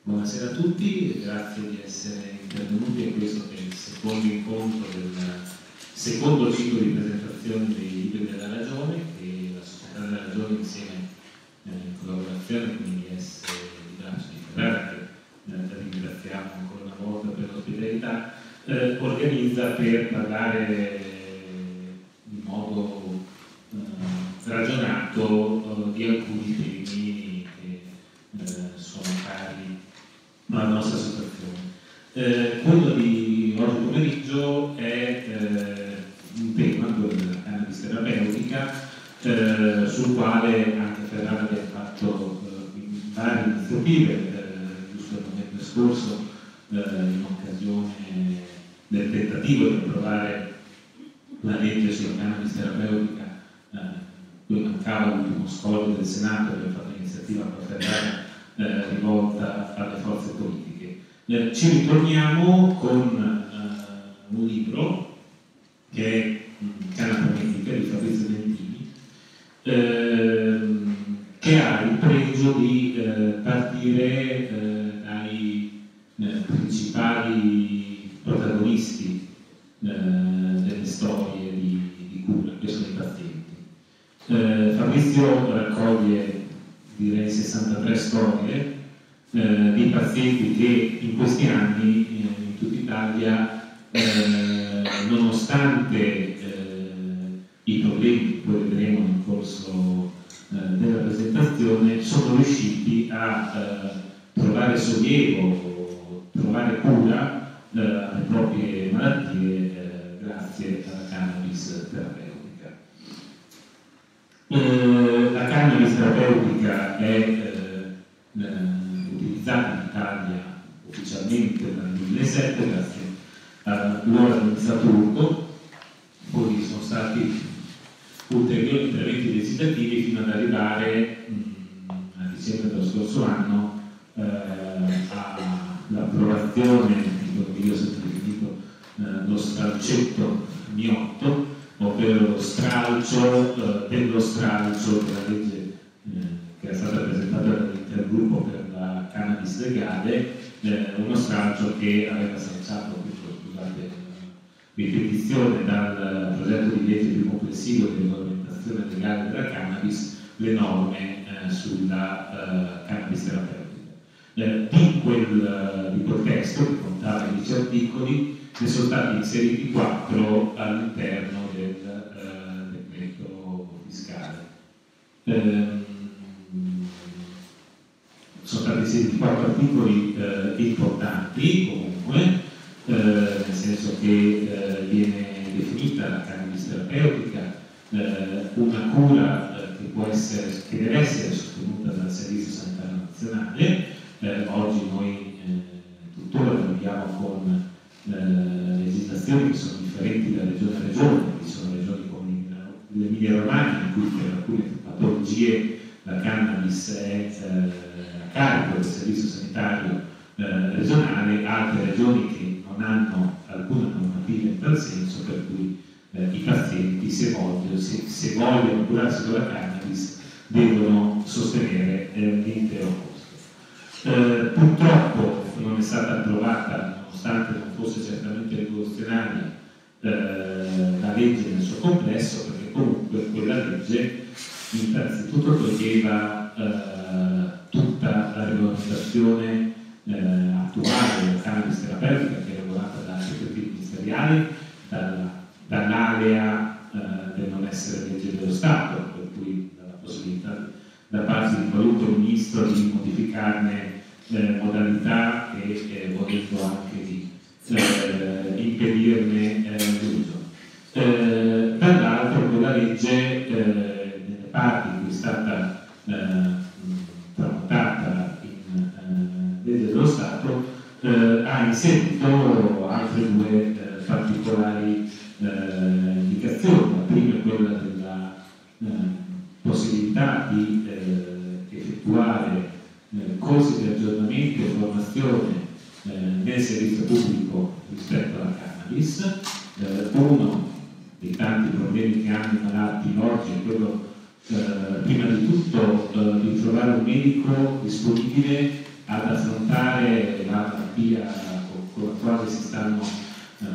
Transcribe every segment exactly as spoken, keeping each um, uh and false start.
Buonasera a tutti e grazie di essere intervenuti a questo che è il secondo incontro del secondo ciclo di presentazione dei libri della Ragione, che la Società della Ragione insieme eh, in collaborazione con l'I S di Braccio di Ferrara, che eh, ringraziamo ancora una volta per l'ospitalità, eh, organizza per parlare in modo eh, ragionato eh, di alcuni temi che eh, sono cari alla nostra situazione. Eh, quello di oggi pomeriggio è eh, un tema, quello della cannabis terapeutica, eh, sul quale anche Ferrara abbiamo fatto eh, varie iniziative, eh, giusto il novembre scorso, eh, in occasione del tentativo di approvare la legge sulla cannabis terapeutica, eh, cui mancava l'ultimo scoglio del Senato, abbiamo fatto un'iniziativa con Ferrara Eh, rivolta alle forze politiche. Eh, ci ritorniamo con eh, un libro che è Cannapometica di Fabrizio Dentini, eh, che ha il pregio di eh, partire eh, dai eh, principali protagonisti eh, delle storie di, di cura, che sono i pazienti. Eh, Fabrizio raccoglie direi sessantatré storie eh, di pazienti che in questi anni eh, in tutta Italia, eh, nonostante eh, i problemi che poi vedremo nel corso eh, della presentazione, sono riusciti a eh, trovare sollievo, trovare cura eh, alle proprie malattie eh, grazie alla cannabis terapeutica. Eh, la cannabis terapeutica è eh, eh, utilizzata in Italia ufficialmente dal duemilasette grazie all'ora amministraturgo, poi sono stati ulteriori interventi legislativi fino ad arrivare mh, a dicembre dello scorso anno eh, all'approvazione di quello che io ho sempre definito eh, lo stralcetto Miotto, ovvero lo stralcio eh, dello stralcio della legge eh, che è stata presentata dall'intergruppo per la cannabis legale, eh, uno stralcio che aveva stralciato, scusate, ripetizione dal progetto di legge più complessivo di regolamentazione legale della cannabis, le norme eh, sulla eh, cannabis terapeutica. Eh, di, quel, di quel testo, che contava dieci articoli, ne sono stati inseriti quattro all'interno del eh, decreto fiscale. Eh, sono stati inseriti quattro articoli eh, importanti comunque, eh, nel senso che eh, viene definita la cannabis terapeutica eh, una cura eh, che può essere, che deve essere sostenuta dal Servizio Sanitario Nazionale. Eh, oggi noi eh, tuttora viviamo con Eh, legislazioni che sono differenti da regione a regione. Ci sono regioni come l'Emilia Romagna in cui per alcune patologie la cannabis è eh, a carico del servizio sanitario eh, regionale, altre regioni che non hanno alcuna normativa in tal senso, per cui eh, i pazienti, se vogliono, se, se vogliono curarsi con la cannabis, devono sostenere eh, l'intero costo. Eh, purtroppo non è stata approvata, nonostante non fosse certamente rivoluzionaria, eh, la legge nel suo complesso, perché comunque quella legge innanzitutto toglieva eh, tutta la regolamentazione eh, attuale della cannabis terapeutica, che è regolata da decreti ministeriali, dall'alea eh, del non essere legge dello Stato, per cui dalla possibilità da parte di qualunque ministro di modificarne Eh, modalità e eh, volendo anche di eh, impedirne eh, l'uso. Eh, dall'altro quella legge, eh, nelle parti in cui è stata eh, tramutata in eh, legge dello Stato, eh, ha inserito altre due eh, particolari eh, indicazioni. La prima è quella della eh, possibilità di eh, effettuare Eh, corsi di aggiornamento e formazione eh, nel servizio pubblico rispetto alla cannabis. Eh, uno dei tanti problemi che hanno i malati oggi è quello eh, prima di tutto eh, di trovare un medico disponibile ad affrontare la via con la quale si stanno, eh,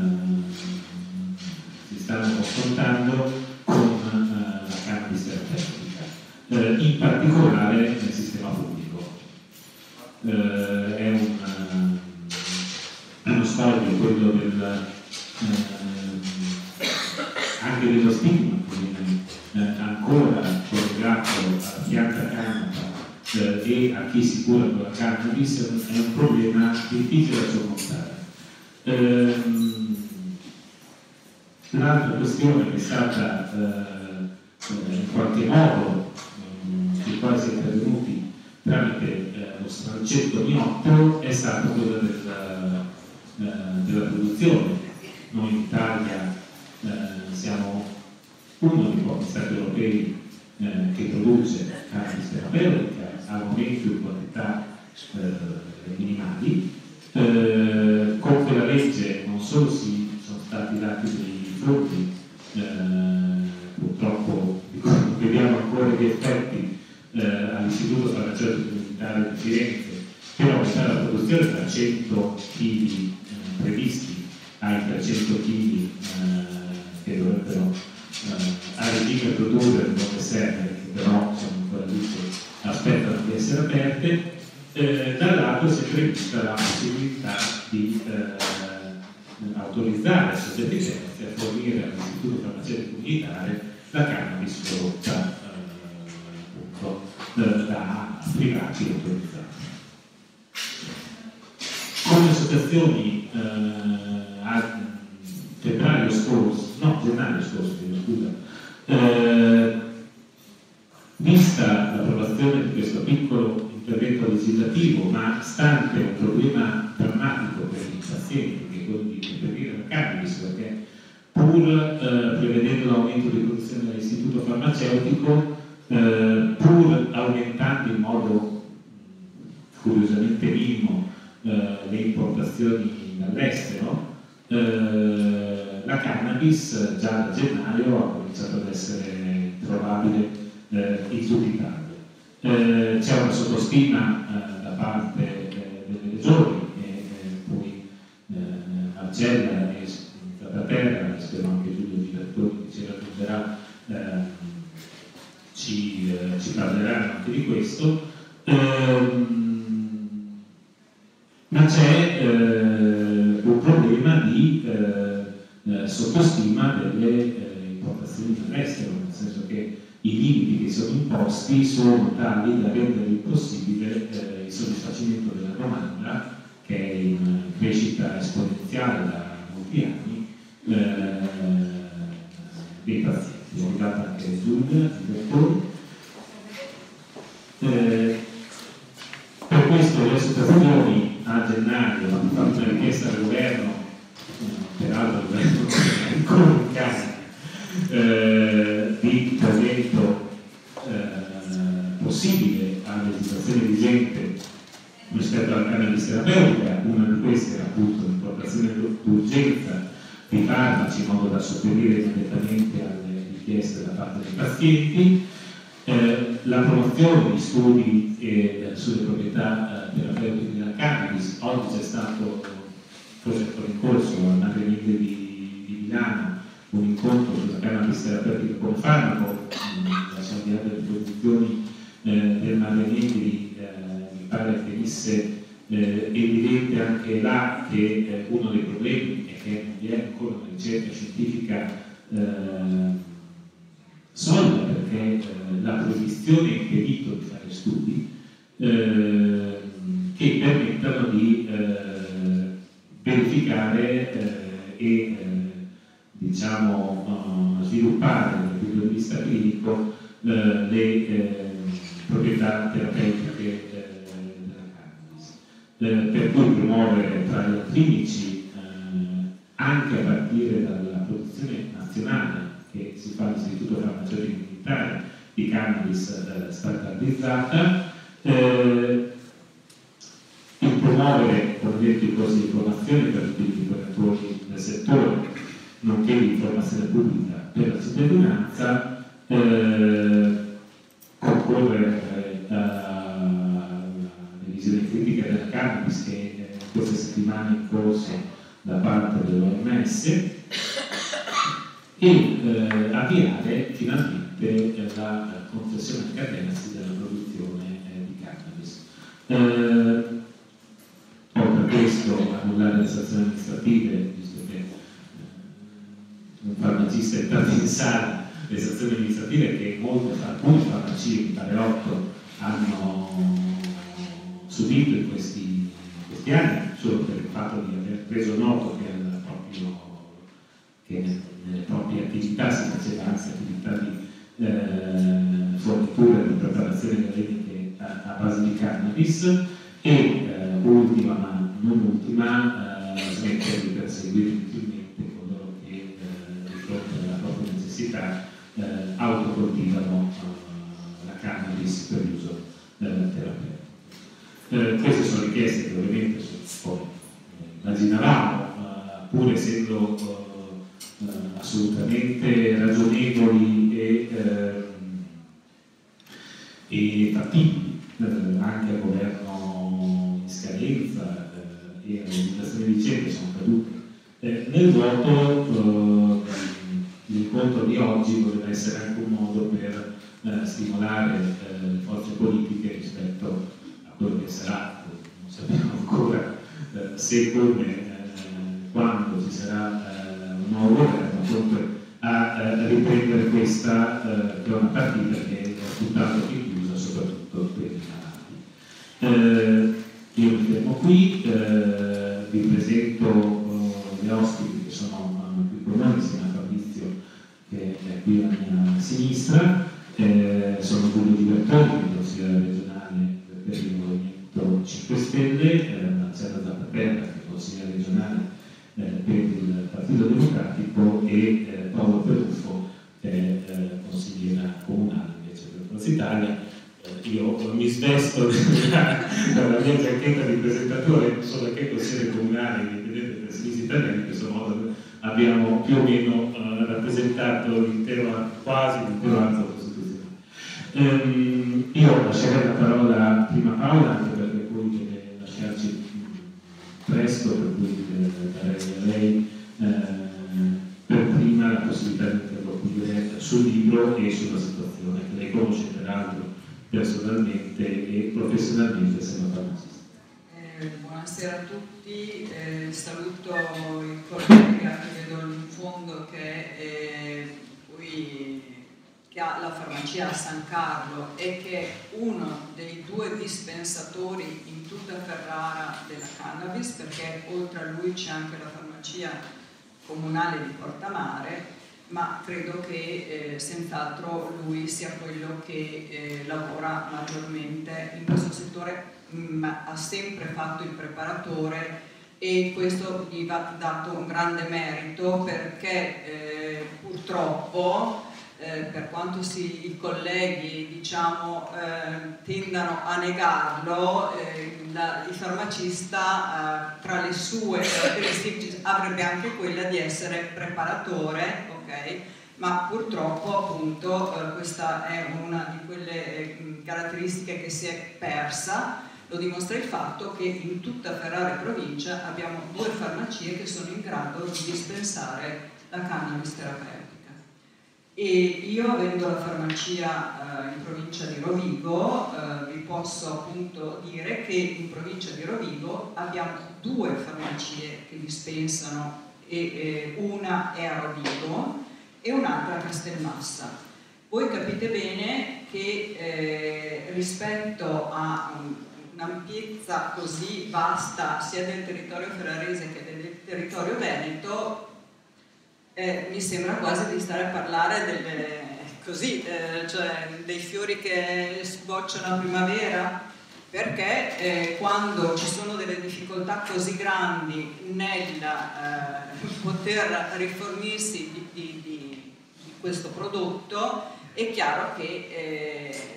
si stanno confrontando con eh, la cannabis terapeutica, eh, in particolare nel sistema pubblico. Eh, è un, uh, uno storico, quello del, eh, anche dello stigma che viene eh, ancora collegato alla pianta canapa eh, e a chi si cura con la cannabis, è un problema difficile da sopportare. Ehm, L'altra questione che è stata eh, in qualche modo eh, su quale si è intervenuti tramite eh, lo strancetto Miotto è stata quella della, eh, della produzione. Noi in Italia eh, siamo uno dei pochi stati europei eh, che produce cannabis terapeutica, al momento in quantità eh, minimali. Eh, con quella legge non solo si sono stati dati dei fondi, eh, purtroppo vediamo ancora gli effetti eh, all'Istituto Farmaceutico Militare di Firenze, però la produzione da cento chili eh, previsti ai trecento chili eh, che dovrebbero eh, a regime produrre dove serve, che però sono ancora lì che aspettano di essere aperte. Eh, dall'altro si è prevista la possibilità di eh, autorizzare a soggetti terzi a fornire all'Istituto Farmaceutico Militare la cannabis prodotta eh, appunto eh, da privati autorizzati. Con le associazioni eh, a febbraio scorso, no, gennaio scorso, scusa, eh, vista l'approvazione di questo piccolo intervento legislativo, ma stante un problema drammatico per i pazienti, che è quello di reperire la cannabis, perché pur eh, prevedendo l'aumento di produzione dell'istituto farmaceutico, eh, pur aumentando in modo curiosamente minimo eh, le importazioni dall'estero, eh, la cannabis già da gennaio ha cominciato ad essere trovabile eh, in tutta Italia. Eh, c'è una sottostima eh, da parte eh, delle regioni e eh, poi eh, Marcella e Terra, e spero anche Giulio Girattori che ci raggiungerà, eh, ci, eh, ci parleranno anche di questo. Ehm, ma c'è eh, un problema di eh, eh, sottostima delle eh, importazioni dall'estero, nel senso che i limiti che sono imposti sono tali da rendere impossibile eh, il soddisfacimento della domanda, che è in crescita esponenziale da molti anni, eh, dei pazienti. Ho arrivato anche Giulia, il direttore. Eh, per questo le associazioni a gennaio hanno fatto una richiesta al governo, peraltro il governo è ancora in casa, eh, di intervento eh, possibile a legislazione vigente rispetto alla cannabis terapeutica. Una di queste era appunto l'importazione d'urgenza di farmaci in modo da sopperire immediatamente alle richieste da parte dei pazienti, eh, la promozione di studi eh, sulle proprietà eh, terapeutiche della cannabis. Oggi c'è stato, forse ancora in corso, al Magrenile di, di Milano, un incontro sulla cannabis terapeutica con farmaco. Lasciamo di delle produzioni eh, del Magrenile, eh, mi pare che venisse eh, evidente anche là che eh, uno dei problemi è che non vi è ancora una ricerca scientifica eh, solida, perché eh, la proibizione ha impedito di fare studi eh, che permettano di eh, verificare eh, e eh, diciamo uh, sviluppare dal punto di vista clinico uh, le eh, proprietà terapeutiche eh, della cannabis, eh, per cui promuovere tra i clinici eh, anche a partire dalla produzione nazionale che si fa all'Istituto Farmaceutico Militare di cannabis eh, standardizzata, eh, il promuovere, come detto, i corsi di formazione per tutti gli operatori del settore, nonché di informazione pubblica per la cittadinanza, eh, concorrere eh, alle visioni critiche queste settimane in corso da parte dell'O M S, e eh, avviare finalmente eh, la concessione accademica della produzione eh, di cannabis. Eh, poi per questo annullare le sanzioni amministrative, visto che eh, un farmacista è entrato in sala, le sanzioni amministrative che molte, alcune farmacie, mi pare otto, hanno subito in questi, in questi anni, solo per il fatto di aver preso noto che, era proprio, che nelle proprie attività si faceva anche attività di eh, fornitura di preparazioni galeniche a, a base di cannabis, e eh, ultima ma non ultima, eh, smettere di perseguire inutilmente coloro che eh, di fronte alla propria necessità eh, autocoltivano eh, la cannabis per uso eh, terapeutico. Eh, queste sono richieste che ovviamente poi eh, immaginavamo, eh, pur essendo eh, assolutamente ragionevoli e, eh, e fattibili eh, anche al governo in scadenza eh, e alle legislazioni vicende sono cadute eh, nel vuoto. Eh, l'incontro di oggi potrebbe essere anche un modo per eh, stimolare eh, le forze politiche rispetto a quello che sarà, non sappiamo ancora eh, se, come, eh, quando ci sarà eh, un nuovo governo, comunque a eh, riprendere questa eh, che è una partita che è tutt'altro che chiusa, soprattutto per i malati. Eh, io mi fermo qui, eh, vi presento eh, gli ospiti che sono eh, qui con noi, insieme a Fabrizio che è qui alla mia sinistra, eh, sono Giulio Di Bertoni, consigliere regionale per il Movimento cinque Stelle, eh, Marcella Zappaterra, che è consigliere regionale eh, per il Partito Democratico, e eh, Paolo Peruffo, che è eh, consigliera comunale invece per Forza Italia. Eh, io mi svesto dalla mia giacchetta di presentatore, sono anche consigliere comunale indipendente per Sinistra Italiana, in questo modo abbiamo più o meno eh, rappresentato l'intero, quasi l'intero arco costituzionale. Ehm, io lascerei la parola prima a Paola, anche perché poi deve lasciarci presto, per cui eh, darei a lei eh, per prima la possibilità di interloquire sul libro e sulla situazione, che lei conosce peraltro personalmente e professionalmente, essendo farmacista. Eh, buonasera a tutti, eh, saluto il collega che vedo in fondo che, eh, qui, che ha la farmacia a San Carlo e che è uno dei due dispensatori in tutta Ferrara della cannabis, perché oltre a lui c'è anche la farmacia comunale di Portamare, ma credo che eh, senz'altro lui sia quello che eh, lavora maggiormente in questo settore. Mh, ha sempre fatto il preparatore e questo gli va dato un grande merito, perché eh, purtroppo eh, per quanto si, i colleghi diciamo eh, tendano a negarlo, eh, la, il farmacista eh, tra le sue caratteristiche avrebbe anche quella di essere preparatore, ok? Ma purtroppo appunto eh, questa è una di quelle eh, caratteristiche che si è persa. Lo dimostra il fatto che in tutta Ferrara e provincia abbiamo due farmacie che sono in grado di dispensare la cannabis terapeutica. E io, avendo la farmacia eh, in provincia di Rovigo, eh, vi posso appunto dire che in provincia di Rovigo abbiamo due farmacie che dispensano, e eh, una è a Rovigo e un'altra a Castelmassa. Voi capite bene che eh, rispetto a um, un'ampiezza così vasta sia del territorio ferrarese che del territorio veneto, eh, mi sembra quasi di stare a parlare delle, così, eh, cioè dei fiori che sbocciano a primavera, perché eh, quando ci sono delle difficoltà così grandi nel eh, poter rifornirsi di, di, di, di questo prodotto, è chiaro che eh,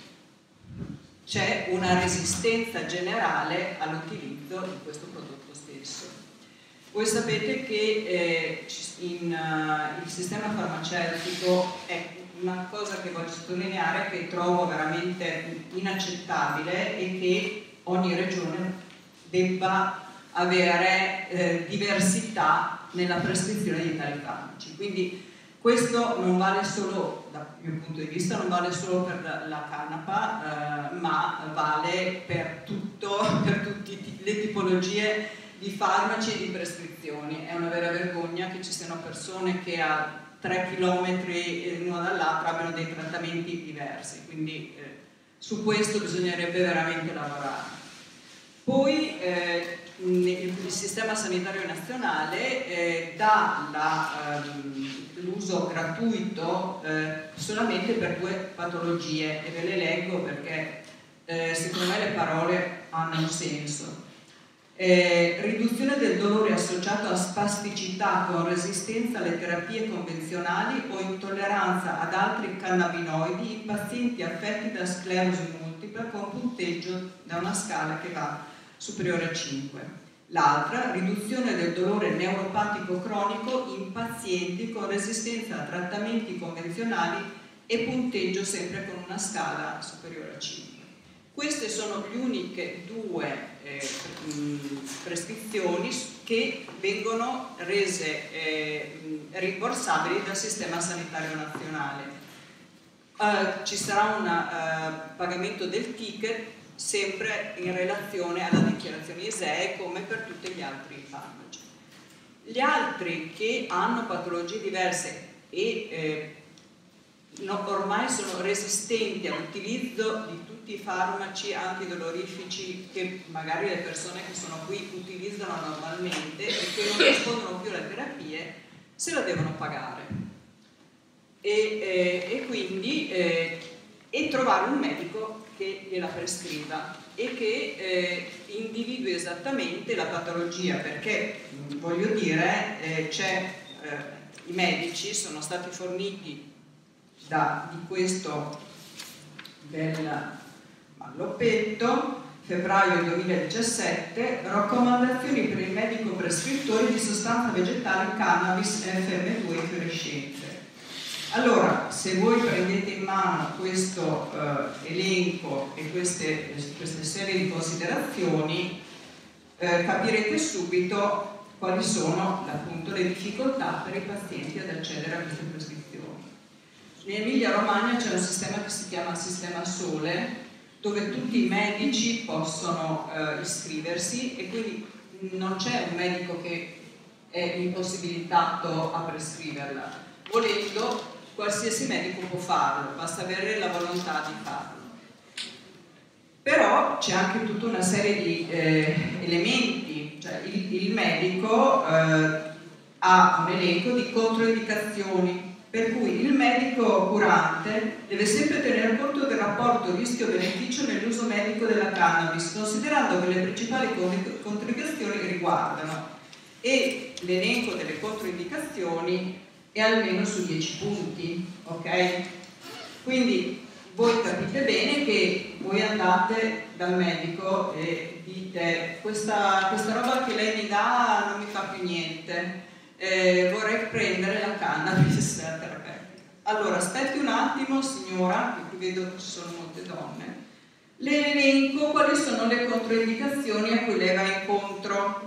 c'è una resistenza generale all'utilizzo di questo prodotto stesso. Voi sapete che eh, in, uh, il sistema farmaceutico è una cosa che voglio sottolineare, che trovo veramente inaccettabile, e che ogni regione debba avere eh, diversità nella prescrizione di tali farmaci. Quindi questo non vale solo, dal mio punto di vista, non vale solo per la canapa, eh, ma vale per tutto, per tutte le tipologie di farmaci e di prescrizioni. È una vera vergogna che ci siano persone che a tre chilometri l'una dall'altra abbiano dei trattamenti diversi, quindi eh, su questo bisognerebbe veramente lavorare. Poi eh, il sistema sanitario nazionale eh, dà l'uso gratuito eh, solamente per due patologie, e ve le leggo perché eh, secondo me le parole hanno un senso. Eh, riduzione del dolore associato a spasticità con resistenza alle terapie convenzionali o intolleranza ad altri cannabinoidi in pazienti affetti da sclerosi multipla con punteggio da una scala che va superiore a cinque. L'altra, riduzione del dolore neuropatico cronico in pazienti con resistenza a trattamenti convenzionali e punteggio sempre con una scala superiore a cinque. Queste sono le uniche due eh, prescrizioni che vengono rese eh, rimborsabili dal sistema sanitario nazionale. Uh, ci sarà un uh, pagamento del ticket sempre in relazione alla dichiarazione I S E E come per tutti gli altri farmaci. Gli altri che hanno patologie diverse e eh, no, ormai sono resistenti all'utilizzo di tutti i farmaci antidolorifici che magari le persone che sono qui utilizzano normalmente e che non rispondono più alle terapie, se la devono pagare. E, eh, e quindi eh, e trovare un medico che gliela prescriva e che eh, individui esattamente la patologia, perché voglio dire eh, c'è, eh, i medici sono stati forniti da, di questo del malloppetto febbraio duemiladiciassette, raccomandazioni per il medico prescrittore di sostanza vegetale cannabis F M due fluorescente. Allora, se voi prendete in mano questo eh, elenco e queste, queste serie di considerazioni, eh, capirete subito quali sono appunto le difficoltà per i pazienti ad accedere a queste prescrizioni. In Emilia Romagna c'è un sistema che si chiama Sistema Sole, dove tutti i medici possono eh, iscriversi e quindi non c'è un medico che è impossibilitato a prescriverla. Volendo, qualsiasi medico può farlo, basta avere la volontà di farlo. Però c'è anche tutta una serie di eh, elementi, cioè il, il medico eh, ha un elenco di controindicazioni, per cui il medico curante deve sempre tener conto del rapporto rischio-beneficio nell'uso medico della cannabis, considerando che le principali controindicazioni riguardano e l'elenco delle controindicazioni è almeno su dieci punti, ok? Quindi voi capite bene che voi andate dal medico e dite questa, questa roba che lei mi dà non mi fa più niente, eh, vorrei prendere la cannabis terapeutica. Allora aspetti un attimo signora, qui vedo che ci sono molte donne, le elenco quali sono le controindicazioni a cui lei va incontro.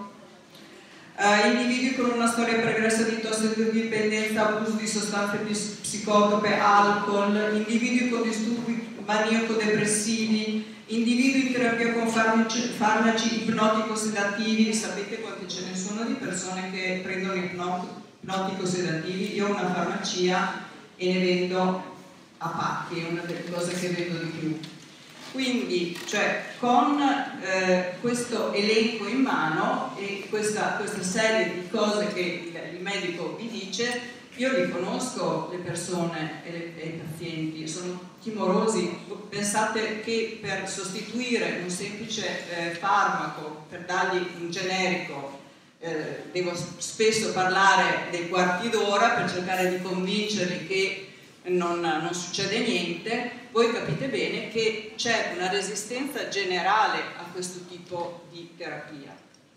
Uh, individui con una storia pregressa di tossicodipendenza, abuso di sostanze psicotrope, alcol, individui con disturbi maniaco-depressivi, individui in terapia con farmaci, farmaci ipnotico-sedativi. Sapete quante ce ne sono di persone che prendono ipnotico-sedativi? Io ho una farmacia e ne vendo a pacchi, è una delle cose che vendo di più. Quindi, cioè, con eh, questo elenco in mano e questa, questa serie di cose che il, il medico vi dice, io li conosco le persone e, le, e i pazienti, sono timorosi. Pensate che per sostituire un semplice eh, farmaco, per dargli un generico, eh, devo spesso parlare dei quarti d'ora per cercare di convincerli che non, non succede niente. Voi capite bene che c'è una resistenza generale a questo tipo di terapia.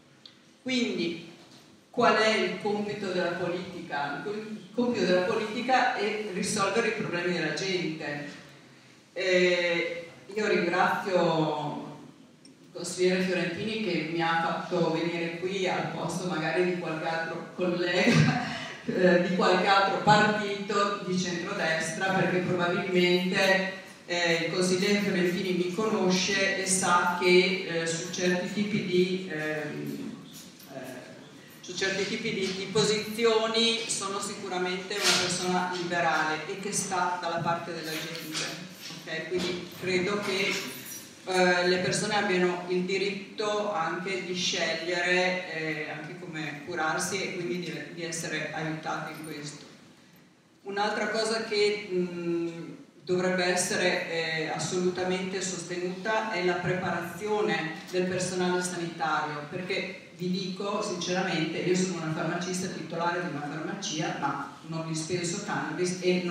Quindi, qual è il compito della politica? Il compito della politica è risolvere i problemi della gente. Eh, io ringrazio consigliere Fiorentini, che mi ha fatto venire qui al posto magari di qualche altro collega eh, di qualche altro partito di centrodestra, perché probabilmente eh, il consigliere Fiorentini mi conosce e sa che eh, su certi tipi di eh, su certi tipi di, di posizioni sono sicuramente una persona liberale e che sta dalla parte della gente, okay? Quindi credo che eh, le persone abbiano il diritto anche di scegliere eh, anche come curarsi e quindi di, di essere aiutate in questo. Un'altra cosa che mh, dovrebbe essere eh, assolutamente sostenuta è la preparazione del personale sanitario, perché vi dico sinceramente, io sono una farmacista titolare di una farmacia, ma non dispenso cannabis e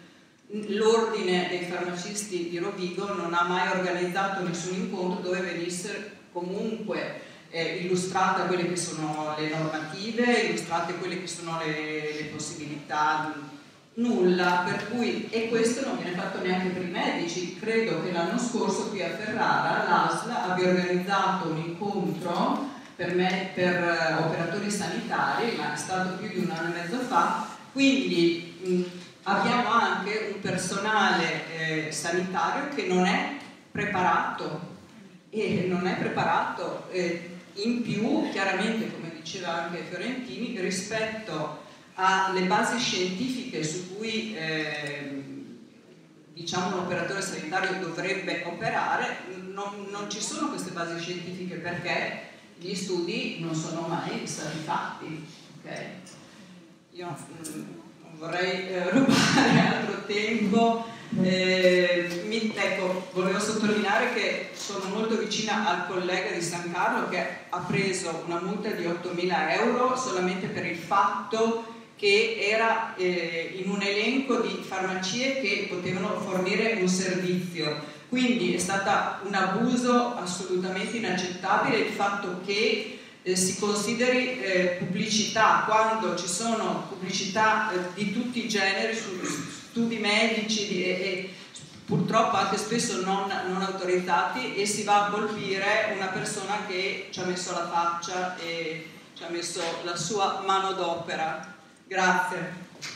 l'ordine dei farmacisti di Rovigo non ha mai organizzato nessun incontro dove venisse comunque eh, illustrate quelle che sono le normative, illustrate quelle che sono le, le possibilità, nulla, per cui, e questo non viene fatto neanche per i medici. Credo che l'anno scorso qui a Ferrara l'A S L abbia organizzato un incontro per, me, per uh, operatori sanitari, ma è stato più di un anno e mezzo fa, quindi mh, abbiamo anche un personale eh, sanitario che non è preparato, e non è preparato eh, in più, chiaramente, come diceva anche Fiorentini, rispetto alle basi scientifiche su cui eh, diciamo un operatore sanitario dovrebbe operare, non, non ci sono queste basi scientifiche perché gli studi non sono mai stati fatti, okay? Io non vorrei eh, rubare altro tempo, eh, mi, ecco, volevo sottolineare che sono molto vicina al collega di San Carlo che ha preso una multa di ottomila euro solamente per il fatto che era eh, in un elenco di farmacie che potevano fornire un servizio. Quindi è stato un abuso assolutamente inaccettabile il fatto che eh, si consideri eh, pubblicità, quando ci sono pubblicità eh, di tutti i generi, su studi medici e, e purtroppo anche spesso non, non autorizzati, e si va a colpire una persona che ci ha messo la faccia e ci ha messo la sua mano d'opera. Grazie.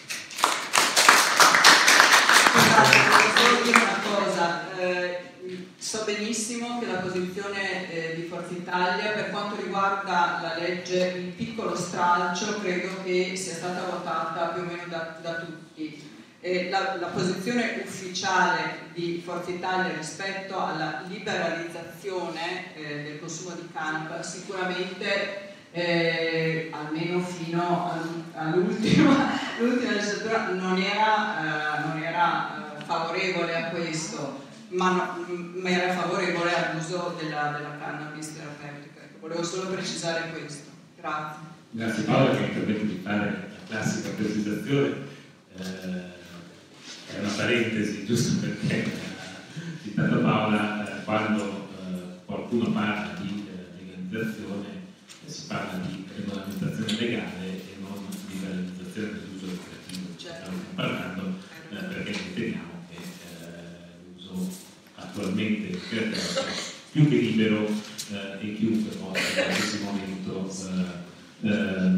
Scusate, volevo solo dire una cosa. Eh, so benissimo che la posizione eh, di Forza Italia per quanto riguarda la legge, il piccolo stralcio, credo che sia stata votata più o meno da, da tutti. Eh, la, la posizione ufficiale di Forza Italia rispetto alla liberalizzazione eh, del consumo di canapa sicuramente Eh, almeno fino all'ultima legislatura non era, eh, non era eh, favorevole a questo, ma, no, ma era favorevole all'uso della, della cannabis terapeutica. Volevo solo precisare questo. Grazie. Grazie Paola, che mi permette di fare la classica precisazione. Eh, è una parentesi, giusto perché, citando Paola, eh, quando eh, qualcuno parla di eh, legalizzazione si parla di regolamentazione legale e non di liberalizzazione dell'uso ricreativo. Certo. Stiamo parlando eh, perché riteniamo che eh, l'uso attualmente ricreativo è più che libero eh, e chiunque possa in qualsiasi momento eh, eh,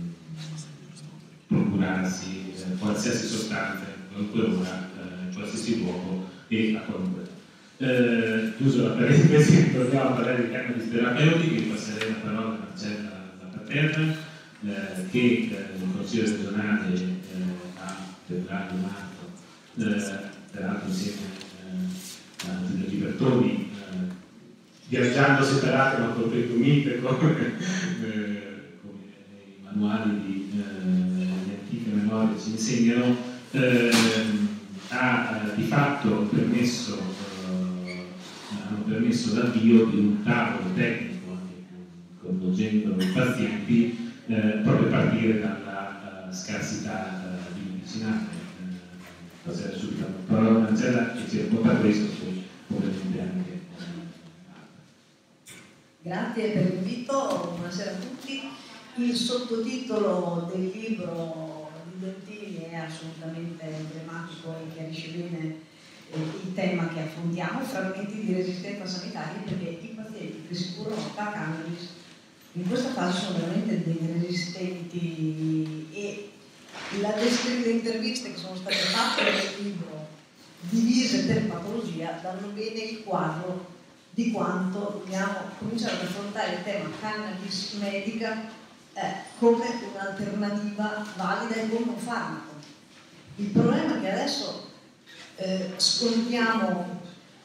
procurarsi eh, qualsiasi sostanza in qualunque ora, eh, in qualsiasi luogo e a qualunque età. Eh, chiuso la parentesi, torniamo a parlare di cannabis terapeutiche, passerei la parola a Marcella Zappaterra, eh, che eh, il Consiglio regionale eh, a febbraio-marzo, eh, peraltro insieme eh, a Giulio Libertoni, eh, viaggiando separate ma col tempo mite, come, eh, come i manuali di, eh, di antiche memorie ci insegnano, eh, ha eh, di fatto permesso hanno permesso l'avvio di un tavolo tecnico anche coinvolgendo i pazienti eh, proprio a partire dalla uh, scarsità uh, di medicinale. Eh, passare subito la parola a Marcella che ci racconta questo, poi ovviamente anche uh... Grazie per l'invito, buonasera a tutti. Il sottotitolo del libro di Bertini è assolutamente emblematico e chiarisce bene eh, il tema che affrontiamo, frammenti di resistenza sanitaria, perché i pazienti che si curano da cannabis in questa fase sono veramente dei resistenti, e la descrizione delle interviste che sono state fatte nel libro divise per patologia danno bene il quadro di quanto dobbiamo cominciare ad affrontare il tema cannabis medica eh, come un'alternativa valida e come un farmaco. Il problema è che adesso eh, scontiamo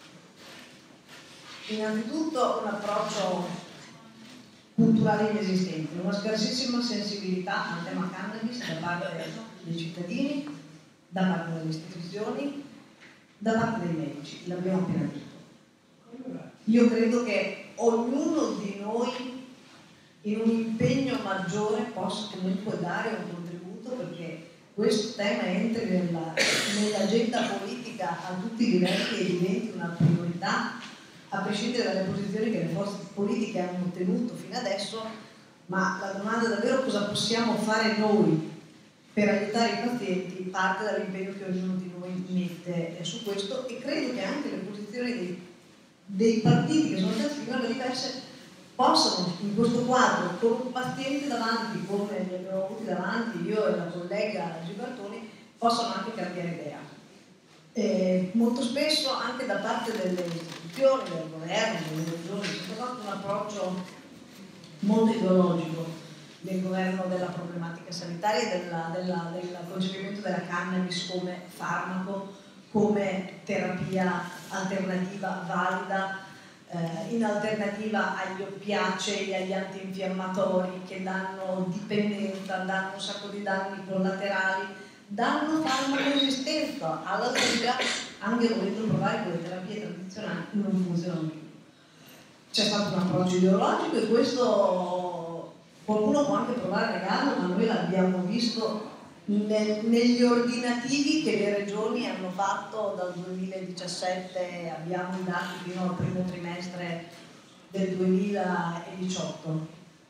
innanzitutto un approccio culturale inesistente, una scarsissima sensibilità al tema cannabis da parte dei cittadini, da parte delle istituzioni, da parte dei medici, l'abbiamo appena detto. Io credo che ognuno di noi in un impegno maggiore possa comunque dare un contributo perché questo tema entri nella, nell'agenda politica a tutti i livelli e diventi una priorità, a prescindere dalle posizioni che le forze politiche hanno ottenuto fino adesso. Ma la domanda è davvero cosa possiamo fare noi per aiutare i pazienti parte dall'impegno che ognuno di noi mette su questo, e credo che anche le posizioni dei, dei partiti che sono state finora diverse possano in questo quadro, con un paziente davanti come li abbiamo avuti davanti io e la collega Gibertoni, possano anche cambiare idea. Eh, molto spesso anche da parte delle istituzioni, del governo, delle regioni, c'è stato un approccio molto ideologico del governo della problematica sanitaria e della, della, del concepimento della cannabis come farmaco, come terapia alternativa valida, eh, in alternativa agli oppiacei e agli antinfiammatori che danno dipendenza, danno un sacco di danni collaterali, danno farmacoresistenza, alla lunga, anche volendo provare con le terapie tradizionali, non funzionano più. C'è stato un approccio ideologico e questo qualcuno può anche provare a negarlo, ma noi l'abbiamo visto nel, negli ordinativi che le regioni hanno fatto dal duemiladiciassette, abbiamo i dati fino al primo trimestre del duemiladiciotto.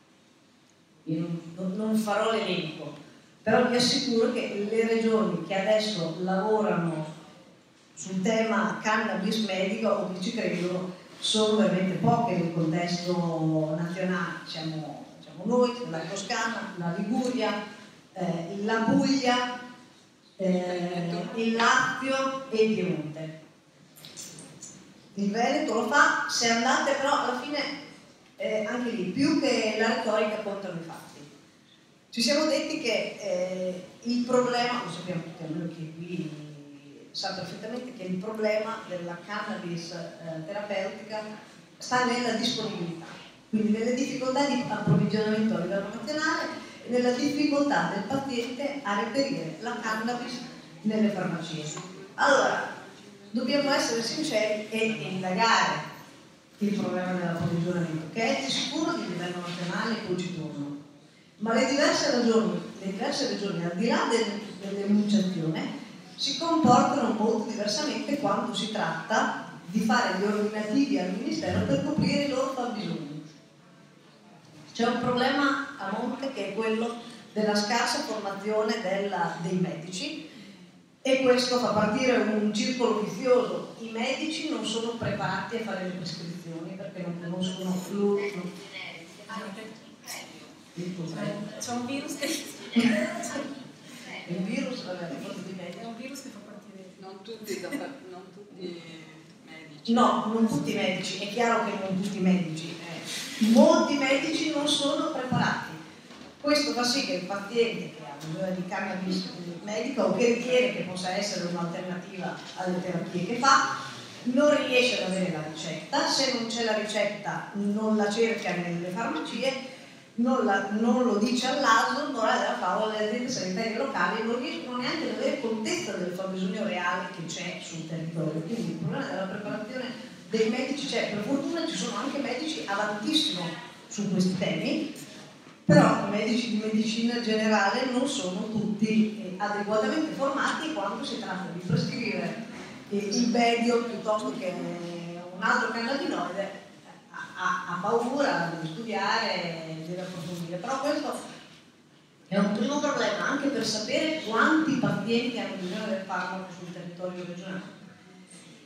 Io non, non farò l'elenco, però vi assicuro che le regioni che adesso lavorano sul tema cannabis medico o che ci credono sono veramente poche nel contesto nazionale. Siamo, siamo noi, la Toscana, la Liguria, eh, la Puglia, eh, il Lazio e il Piemonte. Il Veneto lo fa, se andate però alla fine eh, anche lì, più che la retorica contano i fatti. Ci siamo detti che eh, il problema, lo sappiamo tutti, almeno chi qui sa perfettamente che il problema della cannabis eh, terapeutica sta nella disponibilità, quindi nelle difficoltà di approvvigionamento a livello nazionale e nella difficoltà del paziente a reperire la cannabis nelle farmacie. Allora, dobbiamo essere sinceri e indagare il problema dell'approvvigionamento, che è di sicuro di livello nazionale e poi ci torno. Ma le diverse regioni, le diverse regioni al di là dell'enunciazione, si comportano molto diversamente quando si tratta di fare gli ordinativi al Ministero per coprire i loro fabbisogni. C'è un problema a monte che è quello della scarsa formazione della, dei medici, e questo fa partire un circolo vizioso. I medici non sono preparati a fare le prescrizioni perché non conoscono l'uso. C'è un virus che... Il virus, vabbè, di medici. È un virus che fa partire... Non tutti, non tutti medici. No, non tutti i medici, è chiaro che non tutti i medici. Eh. Molti medici non sono preparati. Questo fa sì che il paziente che ha bisogno di cannabis medica o che ritiene che possa essere un'alternativa alle terapie che fa, non riesce ad avere la ricetta. Se non c'è la ricetta non la cerca nelle farmacie, Non, la, non lo dice all'A S L, non la fa alle aziende sanitarie locali, non riescono neanche ad avere contezza del fabbisogno reale che c'è sul territorio. Quindi il problema della preparazione dei medici c'è. Per fortuna ci sono anche medici avantissimo su questi temi, però i medici di medicina generale non sono tutti eh, adeguatamente formati quando si tratta di prescrivere eh, il Bedio piuttosto che un altro cannabinoide. Ha, ha paura, deve studiare, deve approfondire, però questo è un primo problema anche per sapere quanti pazienti hanno bisogno del farmaco sul territorio regionale.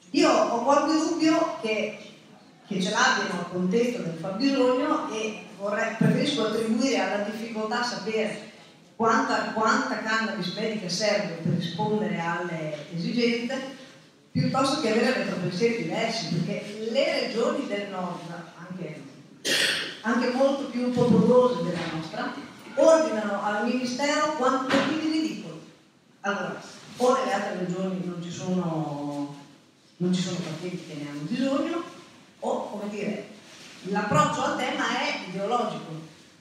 Io ho qualche dubbio che, che ce l'abbiano al contesto del fabbisogno e vorrei, preferisco attribuire alla difficoltà sapere quanta, quanta cannabis medica serve per rispondere alle esigenze, piuttosto che avere retropensieri diversi, perché le regioni del nord, anche, anche molto più popolose della nostra, ordinano al Ministero quantitativi ridicoli. Allora, o nelle altre regioni non ci sono, non ci sono partiti che ne hanno bisogno, o, come dire, l'approccio al tema è ideologico.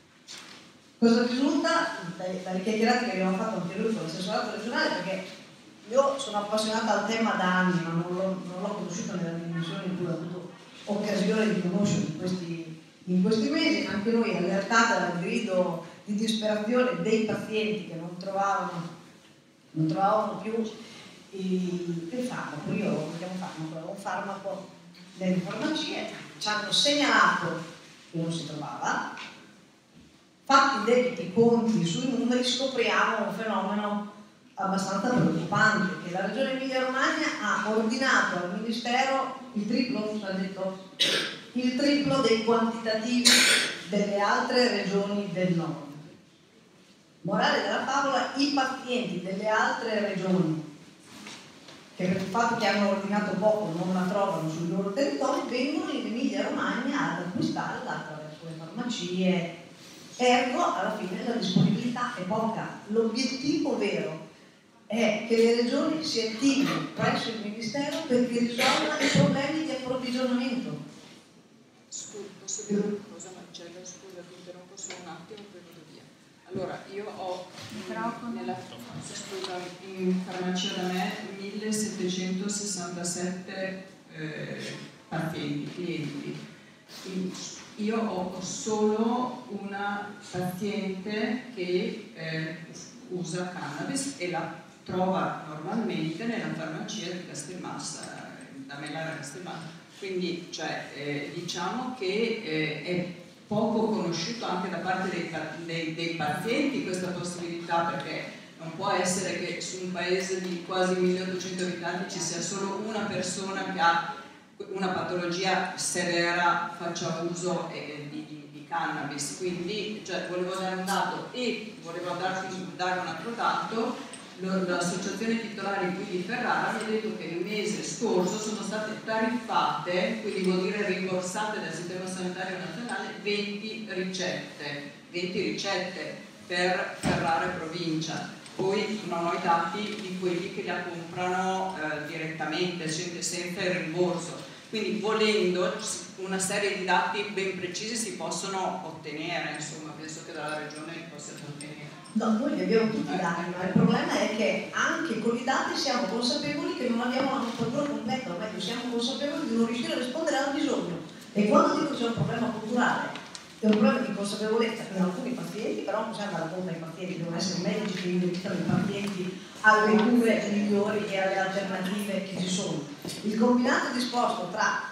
Cosa risulta dalle chiacchierate che abbiamo fatto anche noi con l'assessorato regionale, perché io sono appassionata al tema da anni, ma non l'ho, non l'ho conosciuto nella dimensione in cui ho avuto occasione di conoscere in questi, in questi mesi. Anche noi, allertati dal grido di disperazione dei pazienti che non trovavano, non trovavano più il, il farmaco. Io lo chiamo farmaco, un farmaco nelle farmacie, ci hanno segnalato che non si trovava. Fatti i debiti conti sui numeri, scopriamo un fenomeno abbastanza preoccupante, che la Regione Emilia-Romagna ha ordinato al Ministero il triplo, ha detto, il triplo dei quantitativi delle altre regioni del nord. Morale della favola, i pazienti delle altre regioni, che per il fatto che hanno ordinato poco non la trovano sul loro territorio, vengono in Emilia-Romagna ad acquistarla attraverso le farmacie. Ergo, alla fine la disponibilità è poca. L'obiettivo vero è che le regioni si attivino presso il Ministero perché risolvano i problemi di approvvigionamento. Scusa, posso dire una cosa, Marcello? Scusa, ti interrompo solo un attimo, poi vado via. Allora, io ho nella, scusa, in farmacia da me millesettecentosessantasette eh, pazienti, clienti. Io ho solo una paziente che eh, usa cannabis e la trova normalmente nella farmacia di Castelmassa, da me la Castelmassa. Quindi cioè, eh, diciamo che eh, è poco conosciuto anche da parte dei, dei, dei pazienti questa possibilità, perché non può essere che su un paese di quasi milleottocento abitanti ci sia solo una persona che ha una patologia severa faccia uso eh, di, di, di cannabis. Quindi cioè, volevo dare un dato e volevo darvi, dare un altro dato. L'associazione titolari qui di Ferrara mi ha detto che il mese scorso sono state tariffate, quindi vuol dire rimborsate dal sistema sanitario nazionale, venti ricette, venti ricette per Ferrara e provincia. Poi non ho i dati di quelli che la comprano eh, direttamente, senza il rimborso. Quindi volendo una serie di dati ben precisi si possono ottenere, insomma, penso che dalla regione li possiate ottenere. No, noi li abbiamo tutti i dati, ma il problema è che anche con i dati siamo consapevoli che non abbiamo una copertura completa, o meglio, siamo consapevoli di non riuscire a rispondere al bisogno. E quando dico che c'è un problema culturale, è un problema di consapevolezza per alcuni pazienti, però non possiamo andare contro i pazienti, devono essere medici che indirizzano i pazienti alle cure migliori e alle alternative che ci sono. Il combinato disposto tra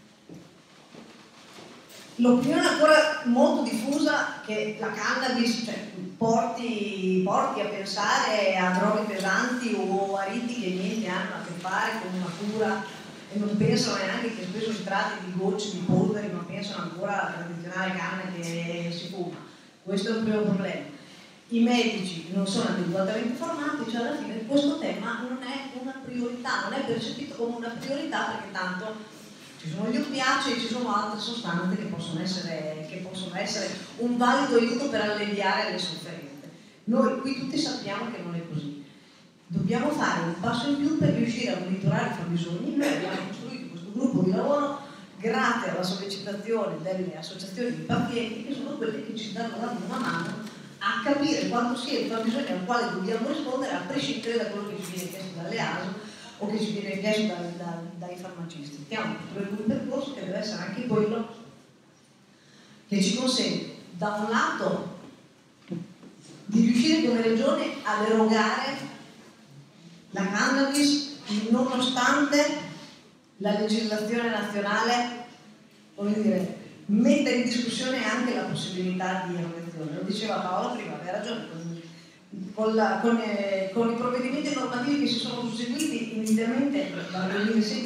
l'opinione ancora molto diffusa che la cannabis cioè, porti, porti a pensare a droghe pesanti o a riti che niente hanno a che fare con una cura e non pensano neanche che spesso si tratti di gocce, di polveri, ma pensano ancora alla tradizionale canna che si fuma. Questo è un primo problema. I medici non sono adeguatamente informati, cioè alla fine questo tema non è una priorità, non è percepito come una priorità perché tanto ci sono gli oppiacei e ci sono altre sostanze che possono essere, che possono essere un valido aiuto per alleviare le sofferenze. Noi qui tutti sappiamo che non è così. Dobbiamo fare un passo in più per riuscire a monitorare i fabbisogni. Noi abbiamo costruito questo gruppo di lavoro grazie alla sollecitazione delle associazioni di pazienti, che sono quelle che ci stanno dando una mano a capire quanto sia il fabbisogno al quale dobbiamo rispondere, a prescindere da quello che ci viene chiesto dalle A S O o che ci viene chiesto da, da, dai farmacisti. Stiamo costruendo un percorso che deve essere anche quello che ci consente, da un lato, di riuscire come regione ad erogare la cannabis nonostante la legislazione nazionale, come dire, metta in discussione anche la possibilità di erogazione. Lo diceva Paola prima, aveva ragione, con, con, la, con, eh, con i provvedimenti normativi che si sono susseguiti inizialmente dal duemilasedici